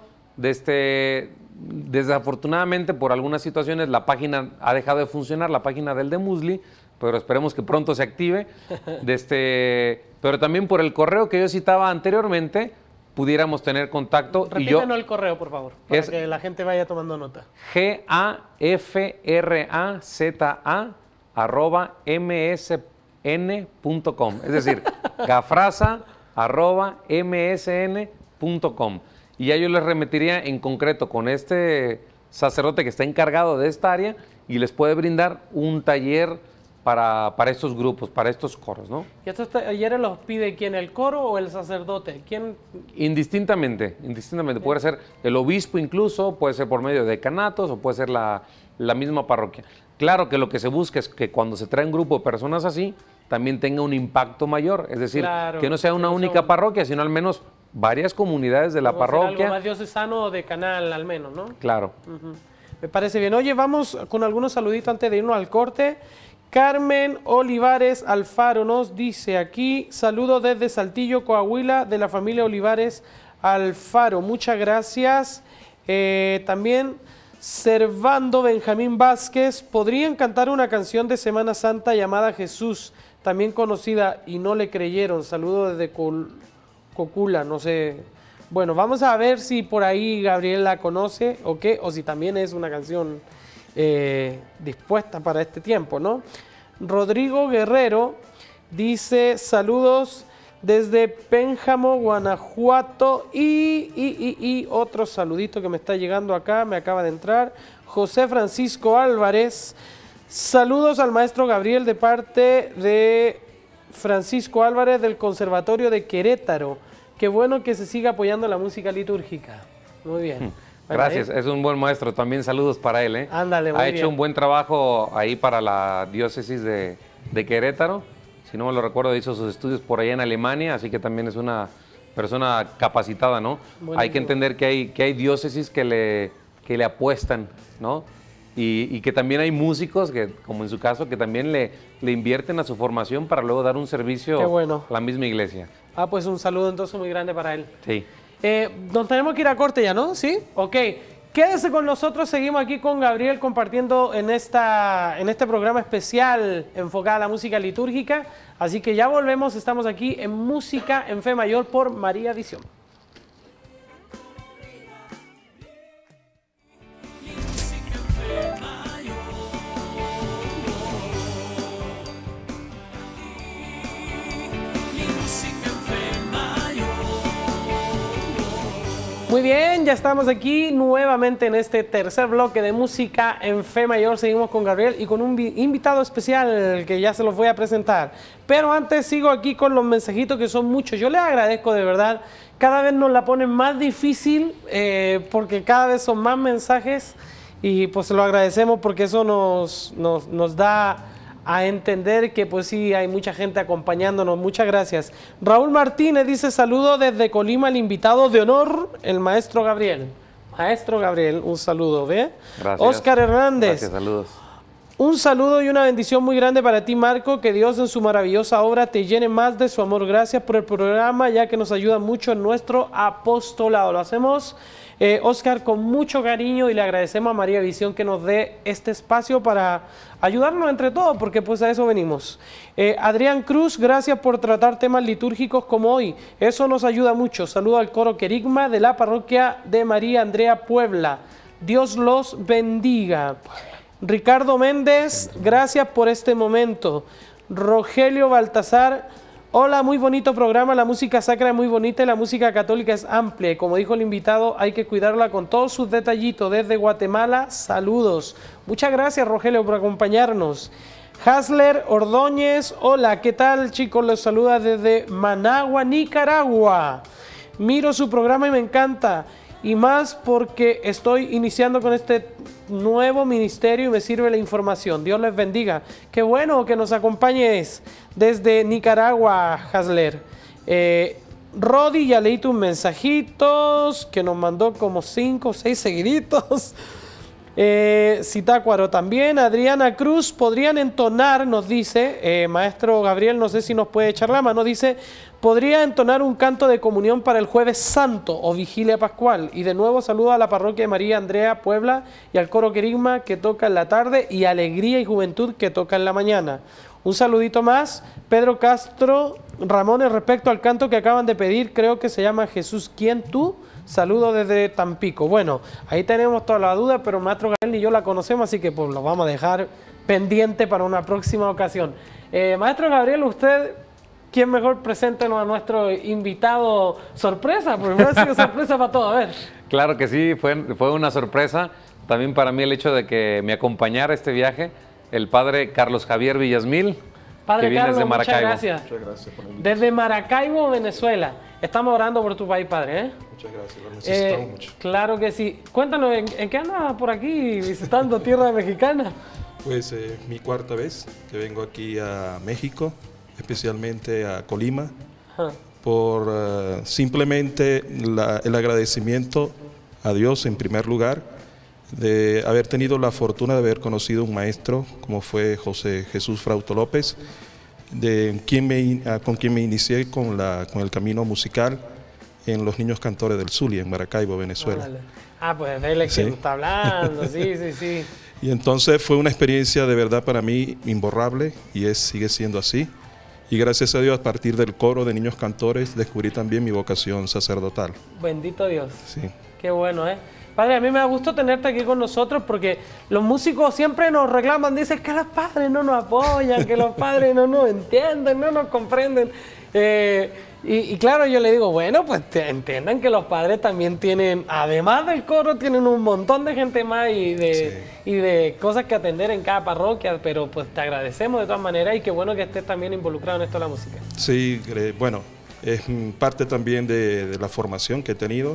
Desafortunadamente, por algunas situaciones, la página ha dejado de funcionar, la página del de Musli, pero esperemos que pronto se active. Pero también por el correo que yo citaba anteriormente, pudiéramos tener contacto. Repítanos el correo, por favor, para que la gente vaya tomando nota. gafraza@msn.com, es decir, gafraza@msn.com. Y ya yo les remitiría en concreto con este sacerdote que está encargado de esta área y les puede brindar un taller para estos grupos, para estos coros, ¿no? ¿Y estos talleres los pide quién, el coro o el sacerdote? ¿Quién? Indistintamente. Puede ser el obispo incluso, puede ser por medio de decanatos o puede ser la misma parroquia. Claro que lo que se busca es que cuando se trae un grupo de personas así, también tenga un impacto mayor. Es decir, claro, que no sea una única parroquia, sino al menos varias comunidades de la parroquia. Algo más diocesano o de canal al menos, ¿no? Claro. Me parece bien. Oye, vamos con algunos saluditos antes de irnos al corte. Carmen Olivares Alfaro nos dice aquí: saludos desde Saltillo, Coahuila, de la familia Olivares Alfaro. Muchas gracias. También Servando Benjamín Vázquez: podrían cantar una canción de Semana Santa llamada Jesús, también conocida, y no le creyeron. Saludos desde Cocula, no sé. Bueno, vamos a ver si por ahí Gabriel la conoce o qué, o si también es una canción dispuesta para este tiempo, ¿no? Rodrigo Guerrero dice: saludos desde Pénjamo, Guanajuato, y otro saludito que me está llegando acá, me acaba de entrar, José Francisco Álvarez: saludos al maestro Gabriel de parte de Francisco Álvarez del Conservatorio de Querétaro. Qué bueno que se siga apoyando la música litúrgica. Muy bien. Bueno, Gracias, es un buen maestro. También saludos para él. Ándale, muy Ha hecho bien. un buen trabajo ahí para la diócesis de Querétaro. Si no me lo recuerdo, hizo sus estudios por allá en Alemania, así que también es una persona capacitada, ¿no? Buenísimo. Hay que entender que hay diócesis que le apuestan, ¿no? Y que también hay músicos, que, como en su caso, que también le invierten a su formación para luego dar un servicio Qué bueno. a la misma iglesia. Ah, pues un saludo entonces muy grande para él. Sí. Nos tenemos que ir a corte ya, ¿no? ¿Sí? Ok. Quédese con nosotros, seguimos aquí con Gabriel compartiendo en este programa especial enfocado a la música litúrgica. Así que ya volvemos, estamos aquí en Música en Fe Mayor por María Visión. Muy bien, ya estamos aquí nuevamente en este tercer bloque de Música en Fe Mayor. Seguimos con Gabriel y con un invitado especial que ya se los voy a presentar. Pero antes sigo aquí con los mensajitos que son muchos. Yo les agradezco de verdad. Cada vez nos la ponen más difícil porque cada vez son más mensajes y pues se lo agradecemos porque eso nos da a entender que pues sí, hay mucha gente acompañándonos. Muchas gracias. Raúl Martínez dice: saludo desde Colima al invitado de honor, el maestro Gabriel. Maestro Gabriel, un saludo, ¿ve? Gracias. Oscar Hernández. Gracias, saludos. Un saludo y una bendición muy grande para ti, Marco. Que Dios en su maravillosa obra te llene más de su amor. Gracias por el programa, ya que nos ayuda mucho en nuestro apostolado. Lo hacemos, Oscar, con mucho cariño y le agradecemos a María Visión que nos dé este espacio para ayudarnos entre todos, porque pues a eso venimos. Adrián Cruz, gracias por tratar temas litúrgicos como hoy. Eso nos ayuda mucho. Saludo al coro Querigma de la parroquia de María Andrea Puebla. Dios los bendiga. Ricardo Méndez, gracias por este momento. Rogelio Baltasar, hola, muy bonito programa, la música sacra es muy bonita y la música católica es amplia. Y como dijo el invitado, hay que cuidarla con todos sus detallitos. Desde Guatemala, saludos. Muchas gracias, Rogelio, por acompañarnos. Hasler Ordóñez, hola, ¿qué tal, chicos? Los saluda desde Managua, Nicaragua. Miro su programa y me encanta. Y más porque estoy iniciando con este nuevo ministerio y me sirve la información. Dios les bendiga. Qué bueno que nos acompañes desde Nicaragua, Hasler. Rodi, ya leí tus mensajitos que nos mandó como 5 o 6 seguiditos. Citácuaro también. Adriana Cruz, podrían entonar, nos dice, maestro Gabriel, no sé si nos puede echar la mano, dice: podría entonar un canto de comunión para el Jueves Santo o Vigilia Pascual. Y de nuevo saludo a la parroquia de María Andrea Puebla y al coro Querigma que toca en la tarde y Alegría y Juventud que toca en la mañana. Un saludito más. Pedro Castro Ramones, respecto al canto que acaban de pedir, creo que se llama Jesús, ¿quién tú? Saludo desde Tampico. Bueno, ahí tenemos toda la duda, pero maestro Gabriel ni yo la conocemos, así que pues lo vamos a dejar pendiente para una próxima ocasión. Maestro Gabriel, usted, ¿quién mejor? Preséntenos a nuestro invitado sorpresa, porque ha sido sorpresa para todos. A ver. Claro que sí, fue una sorpresa. También para mí el hecho de que me acompañara este viaje el padre Carlos Javier Villasmil, Padre que viene Carlos, desde muchas Maracaibo. gracias. Muchas gracias por la invitación. Desde Maracaibo, Venezuela. Estamos orando por tu país, padre. Muchas gracias, lo necesitamos mucho. Claro que sí. Cuéntanos, ¿en qué andas por aquí visitando tierra mexicana? Pues mi cuarta vez que vengo aquí a México, especialmente a Colima, Ajá. por simplemente el agradecimiento a Dios en primer lugar, de haber tenido la fortuna de haber conocido un maestro como fue José Jesús Frausto López, con quien me inicié con el camino musical en los Niños Cantores del Zulia, en Maracaibo, Venezuela. Órale. Ah, pues de él es Sí. quien está hablando, sí, sí, sí. Y entonces fue una experiencia de verdad para mí imborrable y sigue siendo así. Y gracias a Dios, a partir del coro de Niños Cantores, descubrí también mi vocación sacerdotal. Bendito Dios. Sí. Qué bueno, ¿eh? Padre, a mí me da gusto tenerte aquí con nosotros porque los músicos siempre nos reclaman, dicen que los padres no nos apoyan, que los padres no nos entienden, no nos comprenden. Y claro, yo le digo, bueno, pues entiendan que los padres también tienen, además del coro, tienen un montón de gente más y de cosas que atender en cada parroquia, pero pues te agradecemos de todas maneras y qué bueno que estés también involucrado en esto de la música. Sí, bueno, es parte también de la formación que he tenido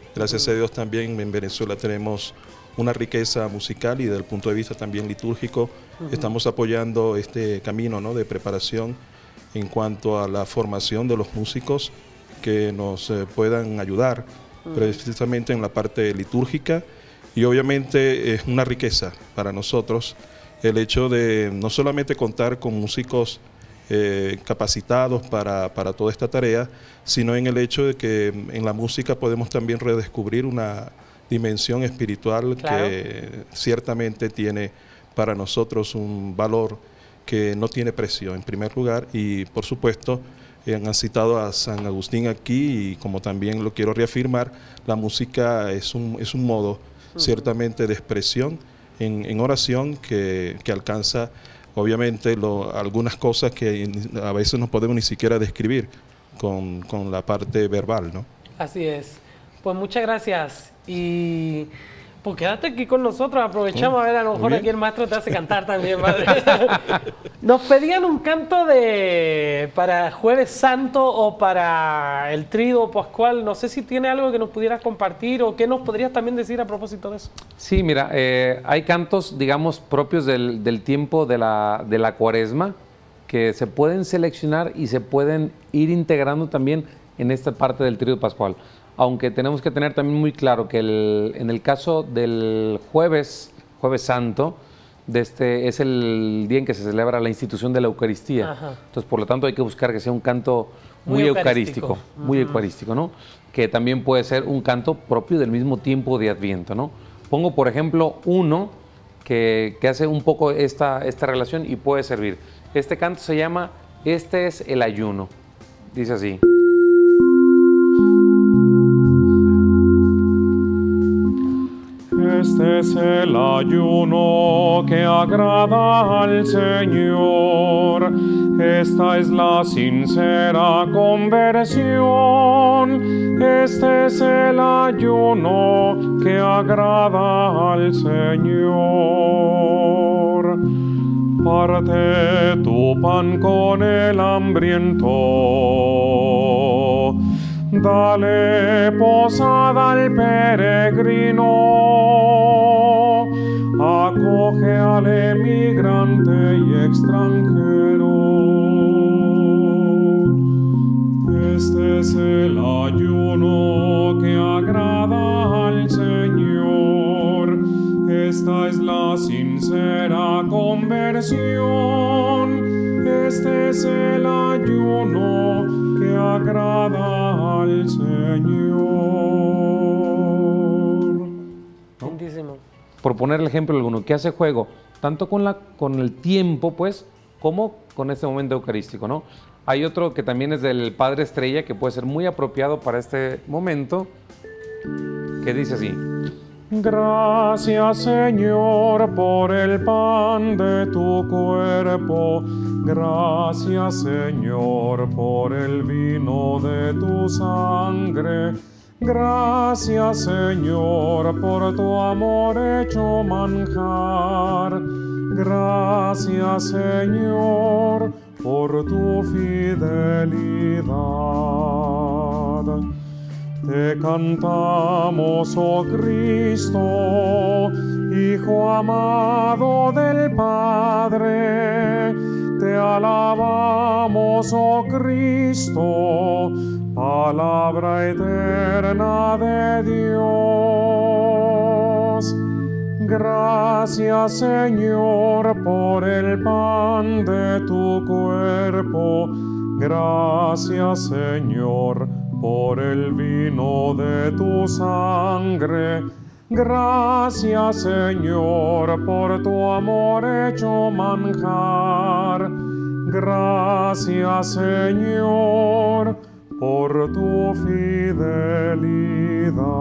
Gracias a Dios también en Venezuela tenemos una riqueza musical y desde el punto de vista también litúrgico estamos apoyando este camino, ¿no?, de preparación en cuanto a la formación de los músicos que nos puedan ayudar precisamente en la parte litúrgica, y obviamente es una riqueza para nosotros el hecho de no solamente contar con músicos capacitados para toda esta tarea, sino en el hecho de que en la música podemos también redescubrir una dimensión espiritual que ciertamente tiene para nosotros un valor que no tiene precio en primer lugar, y por supuesto han citado a San Agustín aquí, y como también lo quiero reafirmar, la música es un modo ciertamente de expresión en oración que alcanza obviamente algunas cosas que a veces no podemos ni siquiera describir con la parte verbal, ¿no? Así es. Pues muchas gracias. Y pues quédate aquí con nosotros, aprovechamos a ver, a lo mejor aquí el maestro te hace cantar también, padre. Nos pedían un canto para Jueves Santo o para el Tríduo Pascual. No sé si tiene algo que nos pudieras compartir o qué nos podrías también decir a propósito de eso. Sí, mira, hay cantos, digamos, propios del tiempo de la Cuaresma que se pueden seleccionar y se pueden ir integrando también en esta parte del Tríduo Pascual. Aunque tenemos que tener también muy claro que en el caso del Jueves Santo, es el día en que se celebra la institución de la Eucaristía. Ajá. Entonces, por lo tanto, hay que buscar que sea un canto muy eucarístico, muy eucarístico, ¿no? Que también puede ser un canto propio del mismo tiempo de Adviento, ¿no? Pongo, por ejemplo, uno que hace un poco esta relación y puede servir. Este canto se llama Este es el ayuno. Dice así. Este es el ayuno que agrada al Señor. Esta es la sincera conversión. Este es el ayuno que agrada al Señor. Parte tu pan con el hambriento. Dale posada al peregrino, acoge al emigrante y extranjero. Este es el ayuno que agrada al Señor. Esta es la sincera conversión. Este es el ayuno que agrada al Señor. Lindísimo. Por poner el ejemplo alguno, que hace juego tanto con el tiempo, pues, como con este momento eucarístico, ¿no? Hay otro que también es del Padre Estrella, que puede ser muy apropiado para este momento, que dice así. Gracias, Señor, por el pan de tu cuerpo. Gracias, Señor, por el vino de tu sangre. Gracias, Señor, por tu amor hecho manjar. Gracias, Señor, por tu fidelidad. Te cantamos, oh Cristo, Hijo amado del Padre. Te alabamos, oh Cristo, palabra eterna de Dios. Gracias, Señor, por el pan de tu cuerpo. Gracias, Señor, por el vino de tu sangre. Gracias, Señor, por tu amor hecho manjar. Gracias, Señor, por tu fidelidad.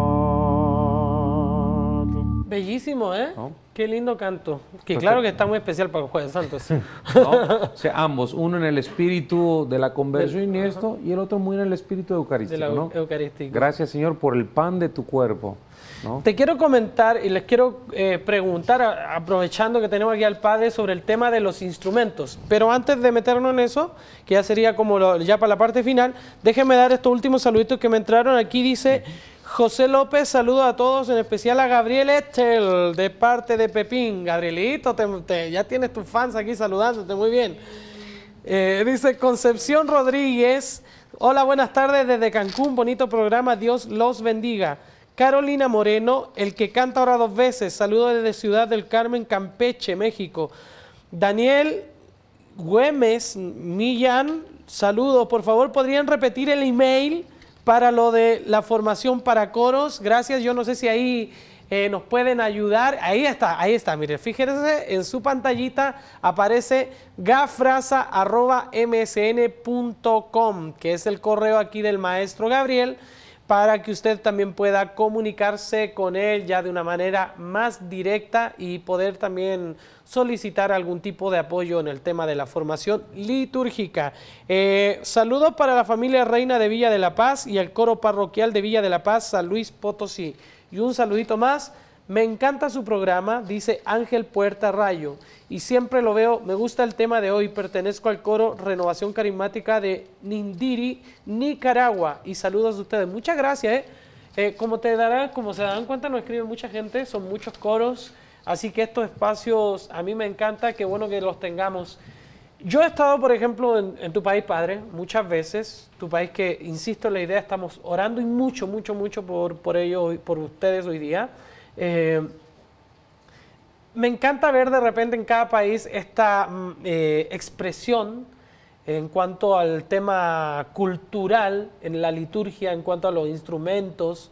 Bellísimo, ¿eh? ¿No? Qué lindo canto. Que claro que está muy especial para el Jueves Santo. Sí. ¿No? O sea, ambos, uno en el espíritu de la conversión y esto, y el otro muy en el espíritu eucarístico, De la ¿no? Eucarístico. Gracias, Señor, por el pan de tu cuerpo, ¿no? Te quiero comentar y les quiero preguntar, aprovechando que tenemos aquí al Padre, sobre el tema de los instrumentos. Pero antes de meternos en eso, que ya sería como ya para la parte final, déjenme dar estos últimos saluditos que me entraron. Aquí dice José López, saludos a todos, en especial a Gabriel Echel, de parte de Pepín. Gabrielito, ya tienes tus fans aquí saludándote, muy bien. Dice Concepción Rodríguez, hola, buenas tardes desde Cancún, bonito programa, Dios los bendiga. Carolina Moreno, el que canta ahora 2 veces, saludos desde Ciudad del Carmen, Campeche, México. Daniel Güemes Millán, saludos, por favor, ¿podrían repetir el email para lo de la formación para coros? Gracias, yo no sé si ahí nos pueden ayudar. Ahí está, mire, fíjense, en su pantallita aparece gafrasa@msn.com, que es el correo aquí del maestro Gabriel, para que usted también pueda comunicarse con él ya de una manera más directa y poder también solicitar algún tipo de apoyo en el tema de la formación litúrgica. Saludos para la familia Reina de Villa de la Paz y el coro parroquial de Villa de la Paz, San Luis Potosí. Y un saludito más, me encanta su programa, dice Ángel Puerta Rayo, y siempre lo veo, me gusta el tema de hoy, pertenezco al coro Renovación Carismática de Nindiri, Nicaragua, y saludos a ustedes. Muchas gracias, como se darán cuenta, nos escribe mucha gente, son muchos coros, así que estos espacios a mí me encanta, qué bueno que los tengamos. Yo he estado, por ejemplo, en tu país, padre, muchas veces, tu país que, insisto en la idea, estamos orando y mucho por ello, por ustedes hoy día. Me encanta ver de repente en cada país esta expresión en cuanto al tema cultural, en la liturgia, en cuanto a los instrumentos.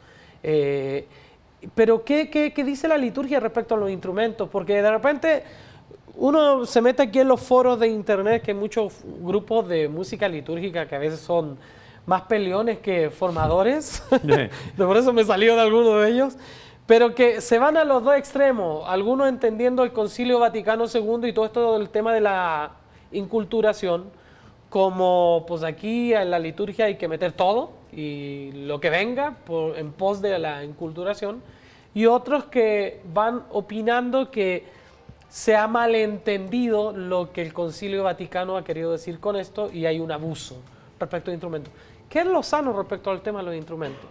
Pero ¿qué dice la liturgia respecto a los instrumentos? Porque de repente uno se mete aquí en los foros de internet, que hay muchos grupos de música litúrgica que a veces son más peleones que formadores, por eso me salió de alguno de ellos, pero que se van a los dos extremos, algunos entendiendo el Concilio Vaticano II y todo esto del tema de la inculturación, como pues aquí en la liturgia hay que meter todo y lo que venga en pos de la inculturación, y otros que van opinando que se ha malentendido lo que el Concilio Vaticano ha querido decir con esto y hay un abuso respecto a instrumentos. ¿Qué es lo sano respecto al tema de los instrumentos?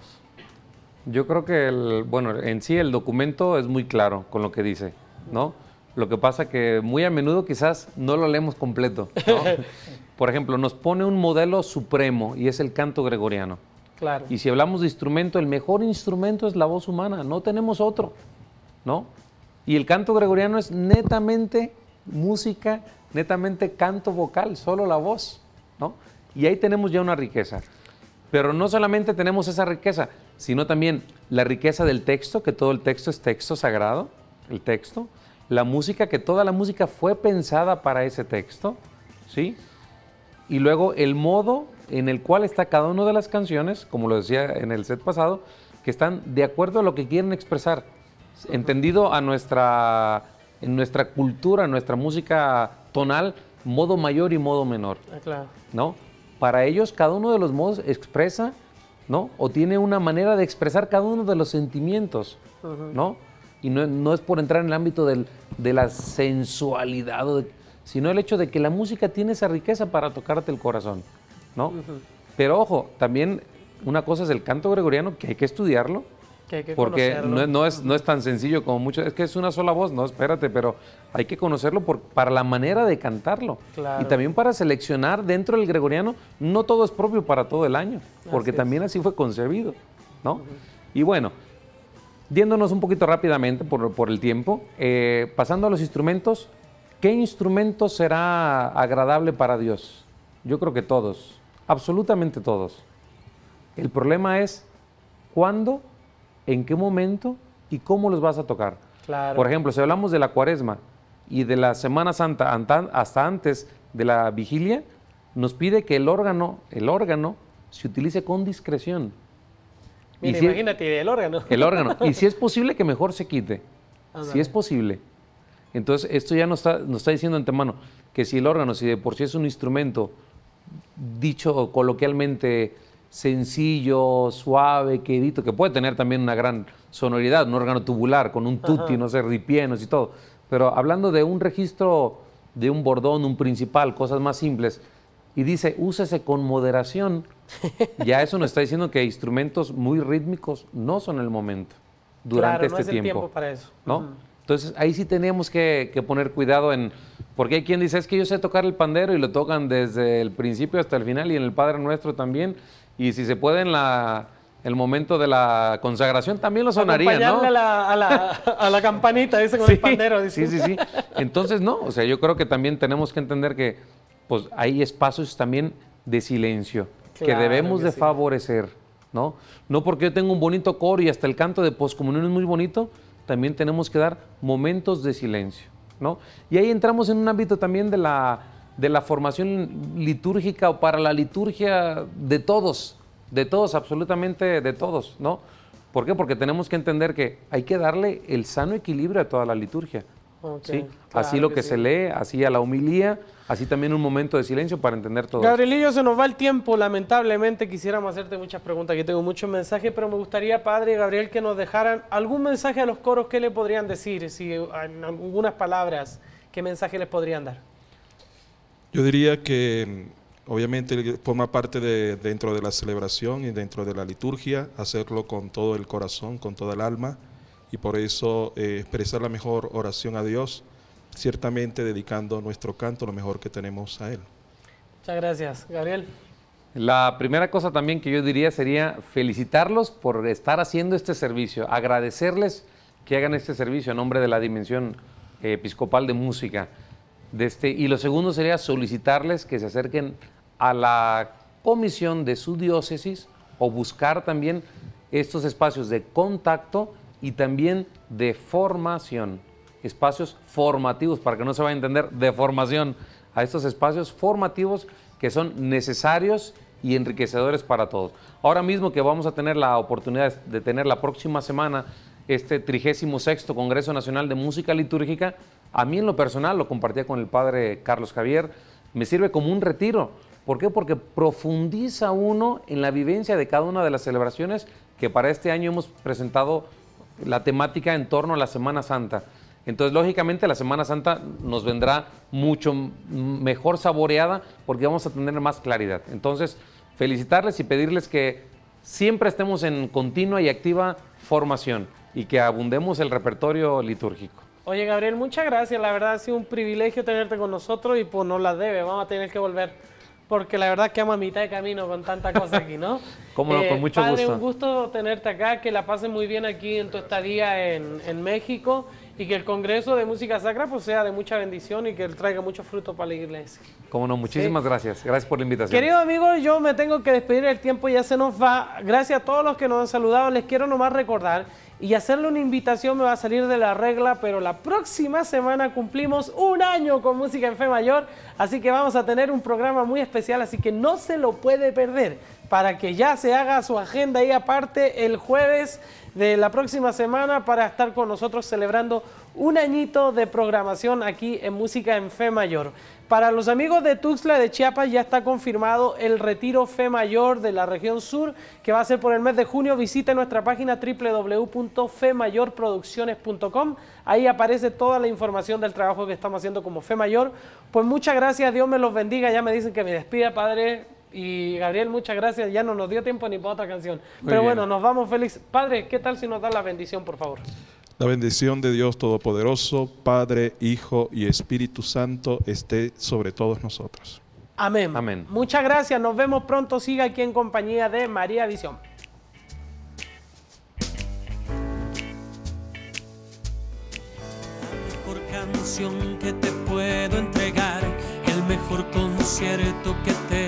Yo creo que, en sí el documento es muy claro con lo que dice, ¿no? Lo que pasa que muy a menudo quizás no lo leemos completo, ¿no? Por ejemplo, nos pone un modelo supremo y es el canto gregoriano. Claro. Y si hablamos de instrumento, el mejor instrumento es la voz humana, no tenemos otro, ¿no? Y el canto gregoriano es netamente música, netamente canto vocal, solo la voz, ¿no? Y ahí tenemos ya una riqueza. Pero no solamente tenemos esa riqueza, sino también la riqueza del texto, que todo el texto es texto sagrado, el texto, la música, que toda la música fue pensada para ese texto, ¿sí? Y luego el modo en el cual está cada una de las canciones, como lo decía en el set pasado, que están de acuerdo a lo que quieren expresar, entendido en nuestra cultura, en nuestra música tonal, modo mayor y modo menor, Claro. ¿no? Para ellos cada uno de los modos expresa, ¿no? O tiene una manera de expresar cada uno de los sentimientos, ¿no? Y no es por entrar en el ámbito de la sensualidad, sino el hecho de que la música tiene esa riqueza para tocarte el corazón, ¿no? Pero ojo, también una cosa es el canto gregoriano, que hay que estudiarlo, Que hay que porque conocerlo. no es tan sencillo como mucho, es que es una sola voz, no, espérate, pero hay que conocerlo para la manera de cantarlo. Claro. Y también para seleccionar dentro del gregoriano, no todo es propio para todo el año, porque Así es. también así fue concebido, ¿no? Y bueno, yéndonos un poquito rápidamente por el tiempo, pasando a los instrumentos, ¿qué instrumento será agradable para Dios? Yo creo que todos, absolutamente todos. El problema es cuándo, en qué momento y cómo los vas a tocar. Claro. Por ejemplo, si hablamos de la Cuaresma y de la Semana Santa hasta antes de la vigilia, nos pide que el órgano se utilice con discreción. Mira, Y si- imagínate, el órgano. El órgano. Y si es posible que mejor se quite. Ándale. Si es posible. Entonces, esto ya nos está diciendo de antemano que si el órgano, si de por sí es un instrumento, dicho coloquialmente, sencillo, suave, quedito, que puede tener también una gran sonoridad, un órgano tubular con un tutti, no sé, ripienos y todo. Pero hablando de un registro, de un bordón, un principal, cosas más simples, y dice, úsese con moderación, Ya eso nos está diciendo que instrumentos muy rítmicos no son el momento durante Claro, no este es el tiempo para eso. ¿no? Ujú. Entonces ahí sí tenemos que poner cuidado porque hay quien dice, es que yo sé tocar el pandero y lo tocan desde el principio hasta el final y en el Padre Nuestro también, y si se puede en el momento de la consagración también lo sonaría, ¿no? Acompañarle a la campanita, dice, con el pandero. Dice. Sí. Entonces, no, o sea, yo creo que también tenemos que entender que pues hay espacios también de silencio que Claro debemos que de sí. favorecer, ¿no? No porque yo tenga un bonito coro y hasta el canto de poscomunión es muy bonito, también tenemos que dar momentos de silencio, ¿no? Y ahí entramos en un ámbito también de la formación litúrgica o para la liturgia de todos, absolutamente de todos, ¿no? ¿Por qué? Porque tenemos que entender que hay que darle el sano equilibrio a toda la liturgia. Ok, ¿Sí? claro Así lo que que sí. se lee, así a la homilía, así también un momento de silencio para entender todo. Gabrielillo, se nos va el tiempo, lamentablemente. Quisiéramos hacerte muchas preguntas, aquí tengo muchos mensajes, pero me gustaría, Padre Gabriel, que nos dejaran algún mensaje a los coros. ¿Qué le podrían decir? Si en algunas palabras, ¿qué mensaje les podrían dar? Yo diría que obviamente forma parte dentro de la celebración y dentro de la liturgia, hacerlo con todo el corazón, con toda el alma, y por eso expresar la mejor oración a Dios, ciertamente dedicando nuestro canto lo mejor que tenemos a Él. Muchas gracias. Gabriel. La primera cosa también que yo diría sería felicitarlos por estar haciendo este servicio, agradecerles que hagan este servicio en nombre de la Dimensión Episcopal de Música. Y lo segundo sería solicitarles que se acerquen a la comisión de su diócesis o buscar también estos espacios de contacto y también de formación, espacios formativos, para que no se vaya a entender de formación, a estos espacios formativos que son necesarios y enriquecedores para todos. Ahora mismo que vamos a tener la oportunidad de tener la próxima semana este 36º Congreso Nacional de Música Litúrgica, a mí en lo personal, lo compartía con el padre Carlos Javier, me sirve como un retiro. ¿Por qué? Porque profundiza uno en la vivencia de cada una de las celebraciones que para este año hemos presentado la temática en torno a la Semana Santa. Entonces, lógicamente, la Semana Santa nos vendrá mucho mejor saboreada porque vamos a tener más claridad. Entonces, felicitarles y pedirles que siempre estemos en continua y activa formación y que abundemos el repertorio litúrgico. Oye, Gabriel, muchas gracias. La verdad ha sido un privilegio tenerte con nosotros y pues nos la debe. Vamos a tener que volver porque la verdad quedamos a mitad de camino con tanta cosa aquí, ¿no? Cómo no, con mucho padre, gusto. un gusto tenerte acá, que la pases muy bien aquí en tu estadía en México y que el Congreso de Música Sacra pues sea de mucha bendición y que traiga mucho fruto para la iglesia. Cómo no, muchísimas gracias. Gracias por la invitación. Queridos amigos, yo me tengo que despedir, el tiempo ya se nos va. Gracias a todos los que nos han saludado. Les quiero nomás recordar y hacerle una invitación, me va a salir de la regla, pero la próxima semana cumplimos 1 año con Música en Fe Mayor, así que vamos a tener un programa muy especial, así que no se lo puede perder, para que ya se haga su agenda ahí aparte el jueves de la próxima semana para estar con nosotros celebrando 1 añito de programación aquí en Música en Fe Mayor. Para los amigos de Tuxtla de Chiapas ya está confirmado el retiro Fe Mayor de la región sur, que va a ser por el mes de junio. Visite nuestra página www.femayorproducciones.com. Ahí aparece toda la información del trabajo que estamos haciendo como Fe Mayor. Pues muchas gracias, Dios me los bendiga. Ya me dicen que me despida, Padre. Y Gabriel, muchas gracias. Ya no nos dio tiempo ni para otra canción. Pero bien. bueno, nos vamos feliz. Padre, ¿qué tal si nos da la bendición, por favor? La bendición de Dios Todopoderoso, Padre, Hijo y Espíritu Santo esté sobre todos nosotros. Amén. Amén. Muchas gracias. Nos vemos pronto. Siga aquí en compañía de María Visión. La mejor canción que te puedo entregar, el mejor concierto que te